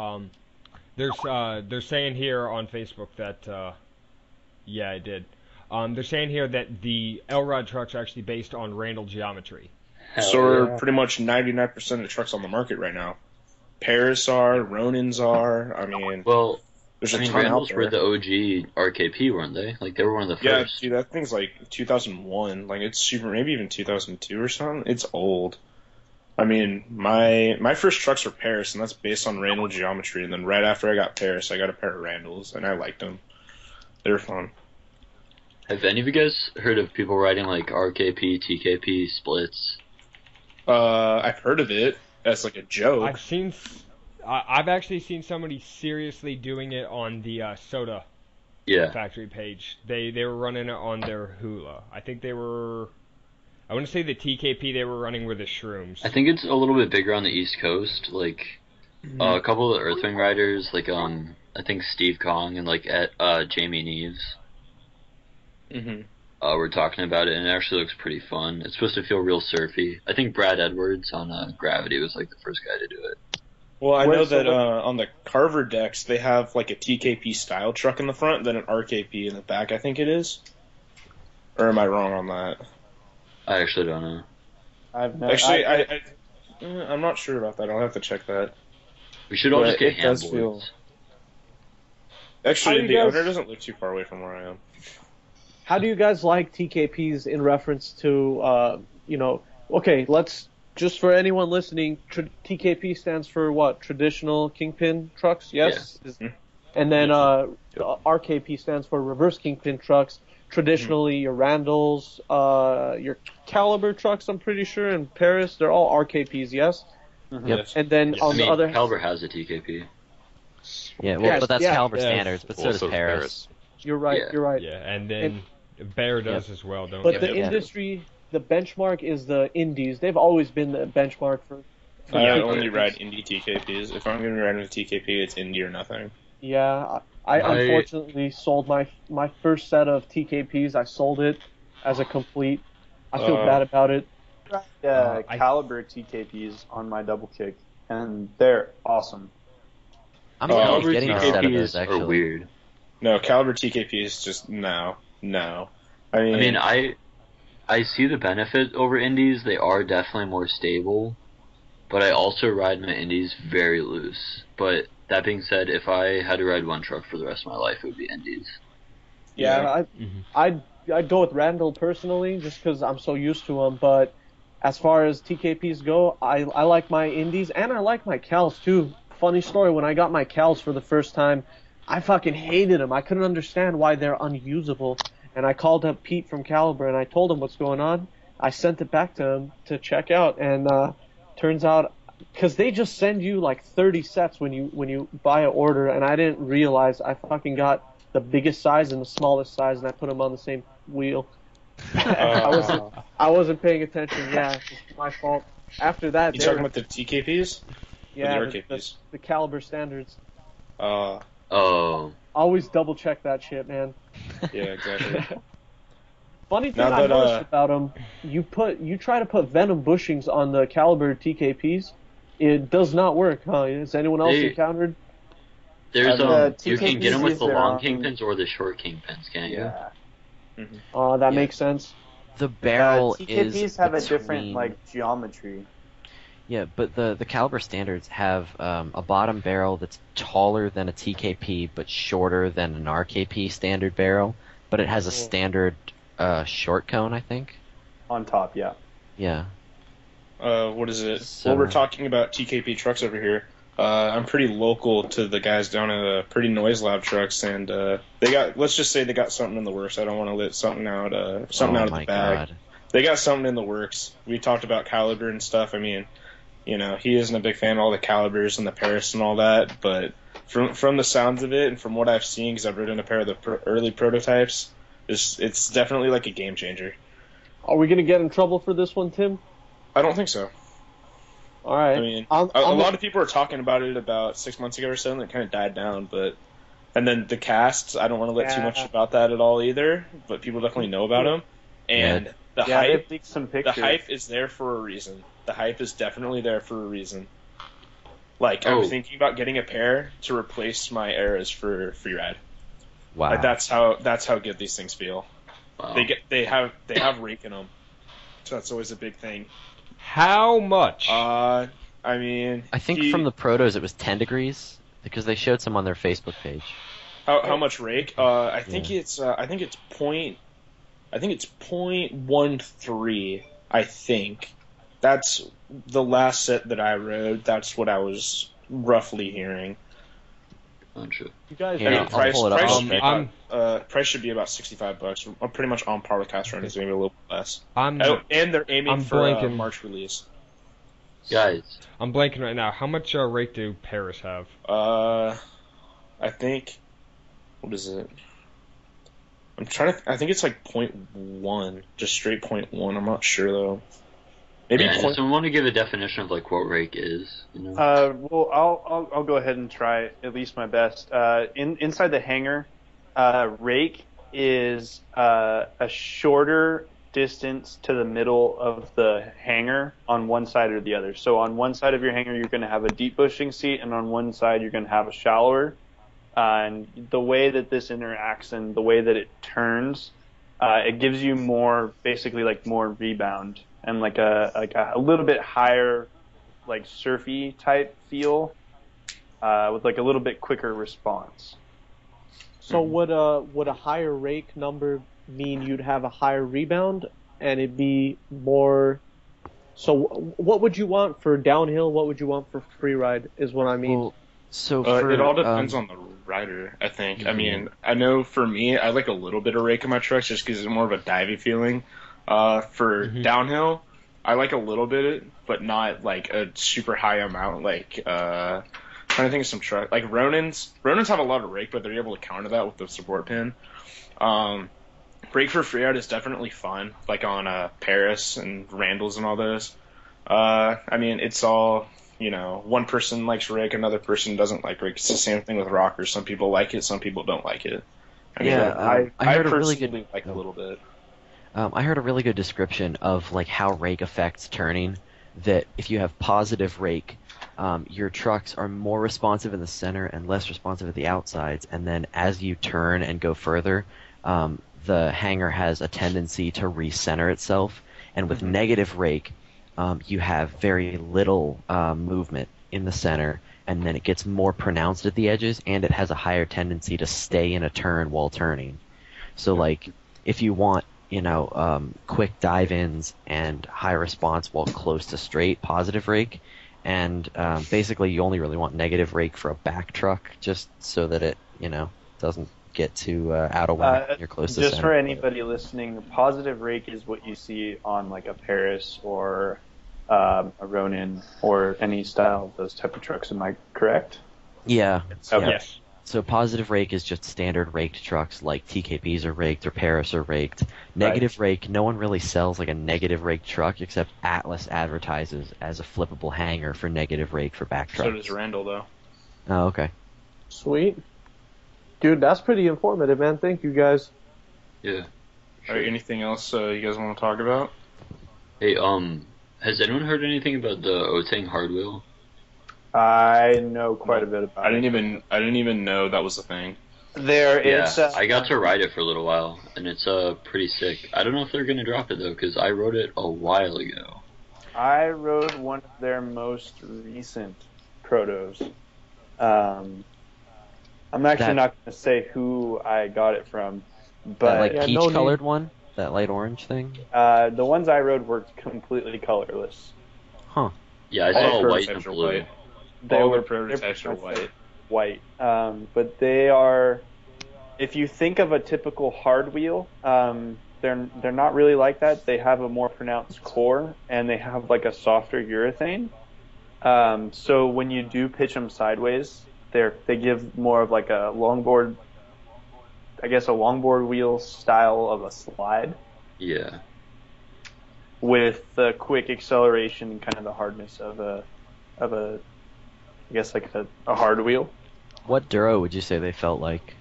they're saying here on Facebook that. Yeah, I did. They're saying here that the Elrod trucks are actually based on Randall geometry. So are pretty much 99% of the trucks on the market right now. Paris are, Ronins are. I mean, there's a ton Randalls out there. were the OG RKP, weren't they? Like, they were one of the first. Yeah, dude, that thing's like 2001. Like, it's super, maybe even 2002 or something. It's old. I mean, my first trucks were Paris, and that's based on Randall geometry. And then right after I got Paris, I got a pair of Randalls, and I liked them. They were fun. Have any of you guys heard of people riding like RKP, TKP splits? I've heard of it as like a joke. I've actually seen somebody seriously doing it on the Soda factory page. They were running it on their Hula. I think they were. I want to say the TKP they were running were the Shrooms. I think it's a little bit bigger on the East Coast. Like a couple of the Earthwing riders, like I think Steve Kong and like Jamie Neves. We're talking about it, and it actually looks pretty fun. It's supposed to feel real surfy. I think Brad Edwards on Gravity was like the first guy to do it. Well, I know that on the Carver decks, they have like a TKP style truck in the front, then an RKP in the back, I think it is. Or am I wrong on that? I actually don't know. I'm not sure about that. I'll have to check that. We should all just get handboards. Actually, the owner doesn't live too far away from where I am. How do you guys like TKPs in reference to, okay, let's, just for anyone listening, TKP stands for what? Traditional Kingpin trucks, yes? And then RKP stands for reverse kingpin trucks. Traditionally, your Randalls, your Caliber trucks, I'm pretty sure, in Paris, they're all RKPs, yes? Yep. And then on the other Caliber has a TKP. Yeah, well, Yes, but that's yeah. Caliber Yes. standards, but so Well, does so does Paris. You're right. Yeah. You're right. Yeah, and then Bear does as well, don't But they? the Yeah. industry, the benchmark is the Indies. They've always been the benchmark for. I Yeah. only ride Indy TKPs. If I'm going to be riding a TKP, it's Indy or nothing. Yeah, I unfortunately sold my first set of TKPs. I sold it as a complete. I feel bad about it. Caliber TKPs on my double kick, and they're awesome. I'm thinking of Caliber getting a set of TKPs those, actually. are weird. No, Caliber TKPs just no. I mean, I see the benefit over indies. They are definitely more stable, but I also ride my indies very loose. But that being said, if I had to ride one truck for the rest of my life, it would be indies. Yeah, I'd go with Randall personally, just because I'm so used to them. But as far as TKPs go, I like my Indies and I like my Cals too. Funny story: when I got my Cals for the first time, I fucking hated them. I couldn't understand why they're unusable. And I called up Pete from Caliber and I told him what's going on. I sent it back to him to check out, and turns out, because they just send you like 30 sets when you buy an order, and I didn't realize I fucking got the biggest size and the smallest size, and I put them on the same wheel. I wasn't paying attention. Yeah, it's my fault. After that, you talking about the TKPs? yeah, or the RKPs? the Caliber standards. Oh, Always double check that shit, man. yeah, exactly. Funny thing Now I that, noticed about them, you try to put venom bushings on the Caliber TKPs, it does not work, huh? Has anyone else encountered? there's The you can get them TKPs with the use long their own- kingpins or the short kingpins, can't you? Yeah. That Yeah. makes sense. The barrel TKPs is have a between- different like geometry. Yeah, but the Caliber standards have a bottom barrel that's taller than a TKP but shorter than an RKP standard barrel, but it has a standard short cone, I think. On top, yeah. Yeah. What is it? So- Well, we're talking about TKP trucks over here. I'm pretty local to the guys down at Pretty Noise Lab Trucks, and they got, let's just say they got something in the works. I don't want to let something out of the bag. God. They got something in the works. We talked about Caliber and stuff. I mean, you know, he isn't a big fan of all the Calibers and the Paris and all that, but from the sounds of it and from what I've seen, because I've ridden a pair of the early prototypes, it's definitely like a game changer. Are we gonna get in trouble for this one, Tim? I don't think so. All right. I mean, I'm a lot of people were talking about it about 6 months ago or so, and it kind of died down. And then the casts, I don't want to let too much about that at all either, but people definitely know about them. And the hype, they've leaked some the pictures. hype is there for a reason. The hype is definitely there for a reason. Like, I'm thinking about getting a pair to replace my Eras for Freeride. Wow. Like, that's how good these things feel. Wow. They have rake in them, so that's always a big thing. How much? I mean, I think from the protos it was 10 degrees because they showed some on their Facebook page. how much rake? I think it's point 0.13. I think that's the last set that I rode. That's what I was roughly hearing. Untrue. You guys, Here, I mean, I'll price, pull it up. price, I'll should be check. price should be about $65. I'm pretty much on par with Cast Runners, maybe a little bit less. I'm And they're aiming I'm for blanking. March release. Guys, I'm blanking right now. How much rate do Paris have? I think, what is it? I think it's like 0.1, just straight 0.1. I'm not sure though. Maybe yeah, does point. someone want to give a definition of like what rake is? You know? Well, I'll go ahead and try at least my best. Inside the hangar, rake is a shorter distance to the middle of the hangar on one side or the other. So on one side of your hangar, you're going to have a deep bushing seat, and on one side, you're going to have a shallower. And the way that this interacts and the way that it turns, it gives you more, basically like more rebound and like a little bit higher, like surfy type feel, with like a little bit quicker response. So would a higher rake number mean you'd have a higher rebound and it'd be more? So what would you want for downhill? What would you want for free ride? Is what I mean. Well, so It all depends on the rider, I think. Mm-hmm. I mean, I know for me, I like a little bit of rake in my trucks just because it's more of a divey feeling. For downhill, I like a little bit, but not like a super high amount. Like, trying to think of some truck like Ronins. Ronins have a lot of rake, but they're able to counter that with the support pin. Rake for freeride is definitely fun, like on Paris and Randall's and all those. I mean, it's all, one person likes rake, another person doesn't like rake. It's the same thing with rockers. Some people like it, some people don't like it. I mean, I heard a really personally like a little bit. I heard a really good description of like how rake affects turning. That if you have positive rake, your trucks are more responsive in the center and less responsive at the outsides. And then as you turn and go further, the hanger has a tendency to recenter itself. And with negative rake, you have very little movement in the center, and then it gets more pronounced at the edges, and it has a higher tendency to stay in a turn while turning. So, like, if you want, quick dive-ins and high response while close to straight, positive rake, and basically you only really want negative rake for a back truck, just so that it, doesn't get too out of whack when you're close to just center. for anybody listening, positive rake is what you see on like a Paris or a Ronin or any style of those type of trucks. Am I correct? Yeah. Okay. Yes. So positive rake is just standard raked trucks like TKPs are raked or Paris are raked. Negative rake, no one really sells like a negative rake truck except Atlas advertises as a flippable hanger for negative rake for back trucks. So does Randall, though. Oh, okay. Sweet. Dude, that's pretty informative, man. Thank you, guys. Yeah. All right, anything else you guys want to talk about? Hey, has anyone heard anything about the Otang hard wheel? I know quite a bit about I didn't even know that was a thing. It's I got to ride it for a little while, and it's pretty sick. I don't know if they're gonna drop it though, because I rode it a while ago. I rode one of their most recent protos. I'm actually not going to say who I got it from, but that peach-colored one, that light orange thing. The ones I rode were completely colorless. Huh. Yeah, I saw white and blue. All their prototypes are white. White, but they are. If you think of a typical hard wheel, they're not really like that. They have a more pronounced core, and they have like a softer urethane. So when you do pitch them sideways, they give more of like a longboard, I guess a longboard wheel style of a slide. Yeah. With the quick acceleration and kind of the hardness of a I guess like a hard wheel. What Duro would you say they felt like?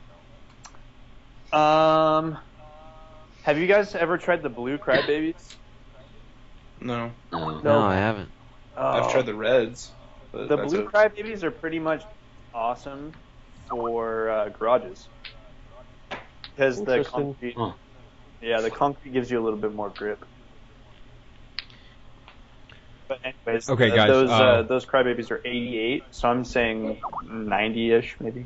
Have you guys ever tried the blue crybabies? No. No, I haven't. I've tried the reds. But The blue crybabies are pretty much awesome for garages because the Interesting. concrete, the concrete gives you a little bit more grip. But anyways, Okay, guys, those crybabies are 88, so I'm saying 90-ish maybe.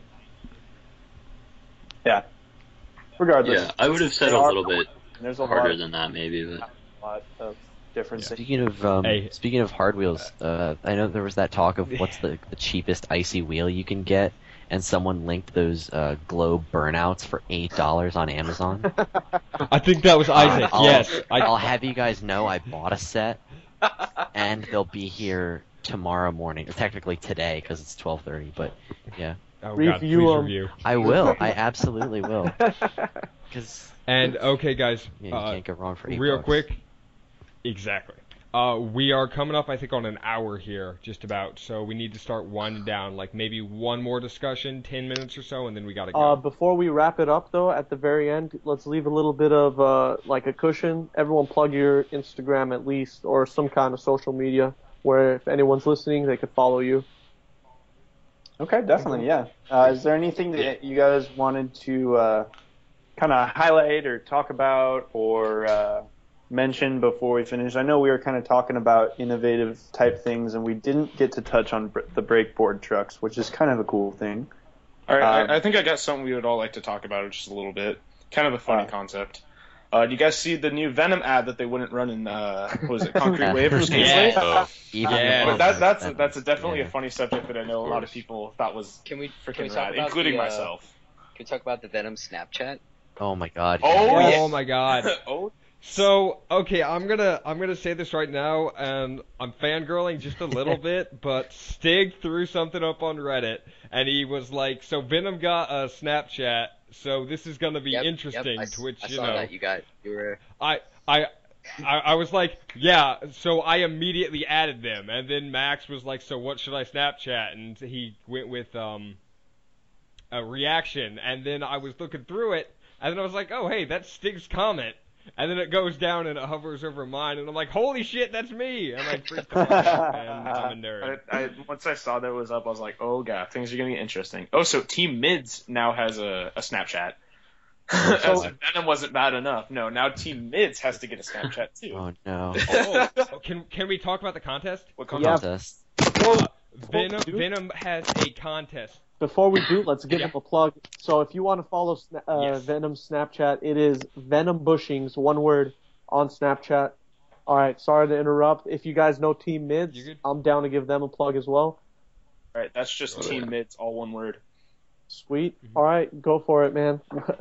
Yeah. Regardless. Yeah, I would have said a little bit There's a harder lot, than that, maybe. But a lot of different things. Speaking of hard wheels, I know there was that talk of what's the cheapest icy wheel you can get, and someone linked those Globe burnouts for $8 on Amazon. I think that was Isaac. Yes. I'll have you guys know I bought a set, and they'll be here tomorrow morning. Or technically today because it's 12:30. But yeah. Oh God, please review. I will. I absolutely will. And okay, guys. You can't go wrong for $8. Real quick. Exactly. We are coming up, I think, on an hour here, just about. So we need to start winding down. Like maybe one more discussion, 10 minutes or so, and then we gotta go. Before we wrap it up, though, at the very end, let's leave a little bit of like a cushion. Everyone plug your Instagram at least, or some kind of social media, where if anyone's listening, they could follow you. Okay, definitely, yeah. Is there anything that you guys wanted to kind of highlight or talk about or mention before we finish? I know we were kind of talking about innovative type things, and we didn't get to touch on the breakboard trucks, which is kind of a cool thing. All right, I think I got something we would all like to talk about just a little bit. Kind of a funny concept. Do you guys see the new Venom ad that they wouldn't run in what was it, Concrete Wave or Skate Yeah. Slate? Oh, Even Yeah. more But that's Venom. definitely Yeah. a funny subject that I know a lot of people thought was Can we freaking talk rad, about including the, myself. Can we talk about the Venom Snapchat? Oh my god. Oh, yeah. yeah. Oh my god. Oh, So, okay, I'm gonna say this right now, and I'm fangirling just a little bit, but Stig threw something up on Reddit, and he was like, so Venom got a Snapchat, so this is gonna be Yep, interesting, yep, to which, I you saw know, that. You were. I was like, yeah, so I immediately added them, and then Max was like, so what should I Snapchat? And he went with, a reaction, and then I was looking through it, and then I was like, oh, hey, that's Stig's comment. And then it goes down and it hovers over mine, and I'm like, holy shit, that's me! And I freaked the fuck out, and I'm a nerd. Once I saw that it was up, I was like, oh god, things are gonna get interesting. Oh, so Team Mids now has a Snapchat. As if Venom wasn't bad enough. No, now Team Mids has to get a Snapchat too. Oh no. Oh, can we talk about the contest? What Yeah. contest? Contest. Venom has a contest. Before we do, let's give Yeah. him a plug. So if you want to follow Yes. Venom's Snapchat, it is Venom Bushings, one word, on Snapchat. All right, sorry to interrupt. If you guys know Team Mids, You're good. I'm down to give them a plug as well. Alright, that's just Team Mids, all one word. Sweet. Mm-hmm. All right, go for it, man.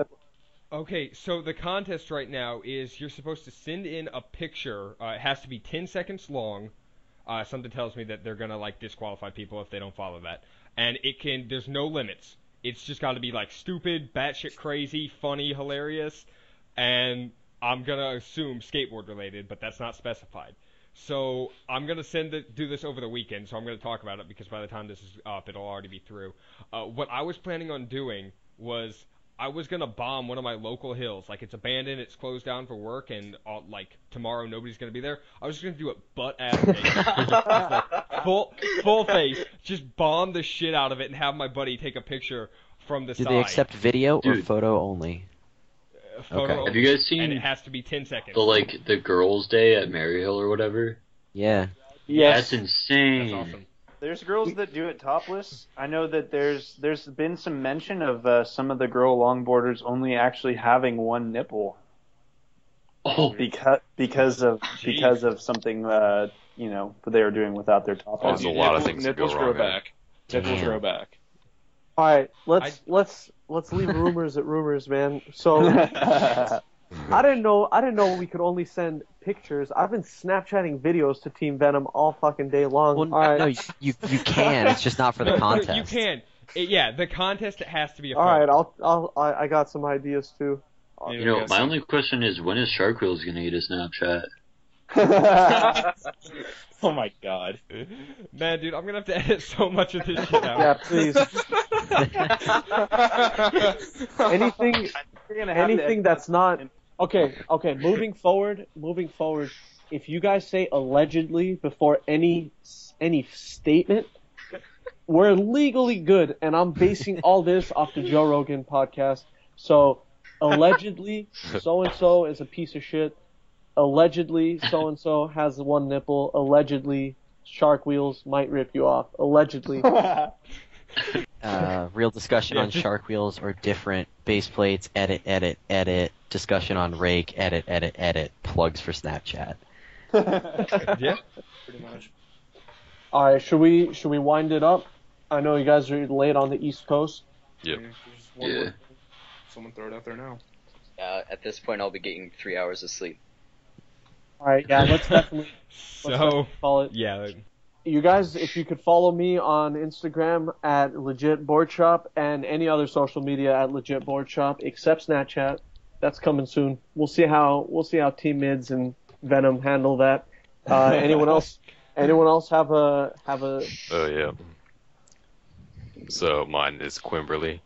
Okay, so the contest right now is you're supposed to send in a picture. It has to be 10 seconds long. Something tells me that they're gonna like disqualify people if they don't follow that. And there's no limits. It's just got to be like stupid, batshit crazy, funny, hilarious, and I'm gonna assume skateboard related, but that's not specified. So I'm gonna do this over the weekend. So I'm gonna talk about it because by the time this is up, it'll already be through. What I was planning on doing was I was gonna bomb one of my local hills. Like it's abandoned, it's closed down for work, and like tomorrow nobody's gonna be there. I was just gonna do it butt ass naked, like, full face, just bomb the shit out of it, and have my buddy take a picture from the Do side. they accept video or Dude. photo only? Photo Okay. only, Have you guys seen and it has to be 10 seconds. the Girls' Day at Maryhill or whatever? Yeah. Yes. That's insane. That's awesome. There's girls that do it topless. I know that there's been some mention of some of the girl longboarders only actually having one nipple Oh, because of something that they were doing without their top There's on. a lot of things that go Nipples wrong grow there. back. Nipples Damn. grow back. All right, let's leave rumors at rumors, man. So I didn't know we could only send pictures. I've been Snapchatting videos to Team Venom all fucking day long. Well, all right, no, you can. It's just not for the No, contest. you can. Yeah, the contest it has to be a all right. photo. I got some ideas too. you know, my only question is when is Shark Wheels gonna get a Snapchat? Oh my god. Man, dude, I'm gonna have to edit so much of this shit out. Yeah, please. Anything that's not okay. Moving forward. If you guys say allegedly before any statement, we're legally good, and I'm basing all this off the Joe Rogan podcast. So allegedly, so and so is a piece of shit. Allegedly, so and so has one nipple. Allegedly, Shark Wheels might rip you off. Allegedly. Real discussion Yeah, on just- shark wheels or different base plates. Edit. Discussion on rake. Edit. Plugs for Snapchat. Yeah. Pretty much. All right, should we wind it up? I know you guys are late on the East Coast. Yep. There's one Yeah. word. Someone throw it out there now. At this point, I'll be getting 3 hours of sleep. All right, yeah, let's definitely So, call it. yeah. You guys, if you could follow me on Instagram at Legit Board Shop and any other social media at Legit Board Shop except Snapchat, that's coming soon. We'll see how Team Mids and Venom handle that. Anyone else? Anyone else have a? Oh yeah. So mine is Quimberly,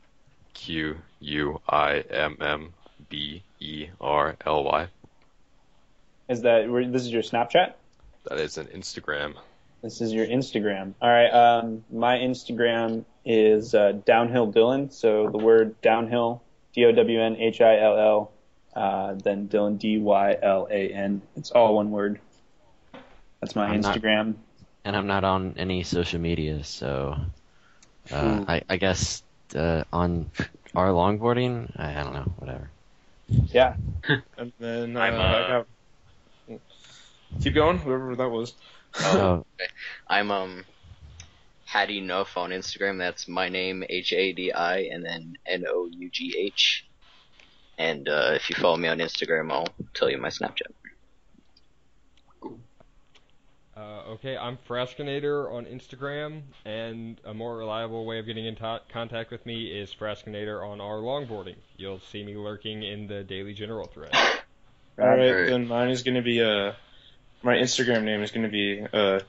QUIMMBERLY. This is your Snapchat? That is an Instagram. This is your Instagram. All right. My Instagram is Downhill Dylan. So the word downhill, DOWNHILL, then Dylan DYLAN. It's all one word. That's my I'm not- Instagram. And I'm not on any social media, so I guess on our longboarding, I don't know, whatever. Yeah. And then I'm, I got. Keep going, whoever that was. Oh, Okay. I'm Hadi Nough on Instagram. That's my name, Hadi, and then Nough. And if you follow me on Instagram, I'll tell you my Snapchat. Okay, I'm Frascinator on Instagram, and a more reliable way of getting in contact with me is Frascinator on our longboarding. You'll see me lurking in the Daily General thread. Alright, Alright. then mine is going to be, my Instagram name is going to be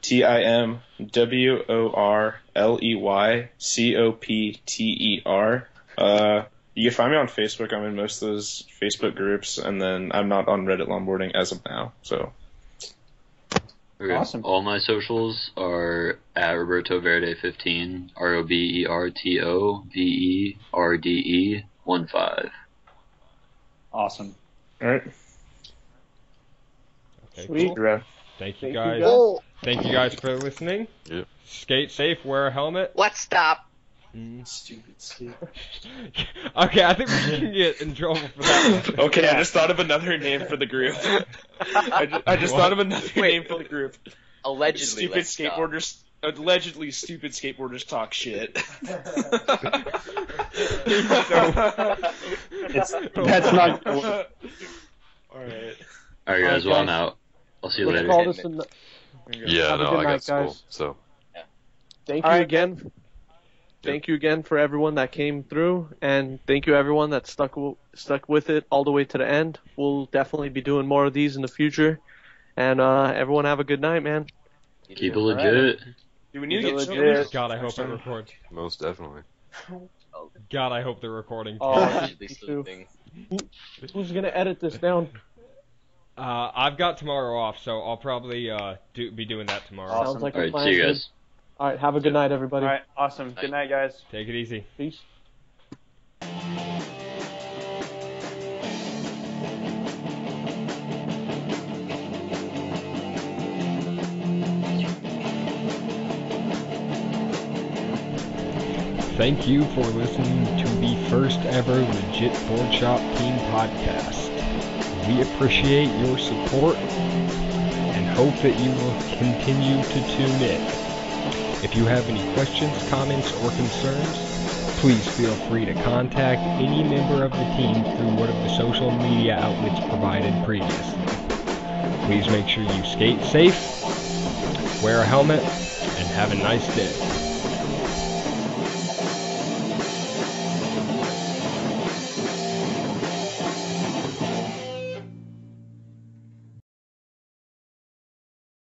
TimWorleyCopter. You can find me on Facebook. I'm in most of those Facebook groups, and then I'm not on Reddit longboarding as of now, so. Okay. Awesome. All my socials are at Roberto Verde 15, RobertoVerde 15. Awesome. Alright. Okay, Sweet. cool. Thank you Thank you, guys. guys. Thank you guys for listening. Yep. Skate safe, wear a helmet. Let's stop. Stupid skate. Okay, I think we can get in trouble for that one. Okay, I just thought of another name for the group. I just thought of another name for the group. Allegedly, Stupid let's stop. skateboarders. Allegedly, stupid skateboarders talk shit. That's not gonna work. Alright. Alright guys, well I'm out. I'll see you Let's later. call this a Yeah, Have a no, good I night, got school, guys. so Thank All you right. again. Thank you again for everyone that came through, and thank you everyone that stuck with it all the way to the end. We'll definitely be doing more of these in the future, and everyone have a good night, man. Keep it legit. Do we need to Keep it get legit. God, I hope it records. most definitely. God, I hope they're recording. Oh, Allegedly me too. sleeping. Who's gonna edit this down? I've got tomorrow off, so I'll probably be doing that tomorrow. Awesome. Sounds like a Alright, plan. see you dude. guys. All right, have a good night, everybody. All right. Awesome. Good night, guys. Take it easy. Peace. Thank you for listening to the first ever Legit Board Shop Team podcast. We appreciate your support and hope that you will continue to tune in. If you have any questions, comments, or concerns, please feel free to contact any member of the team through one of the social media outlets provided previously. Please make sure you skate safe, wear a helmet, and have a nice day.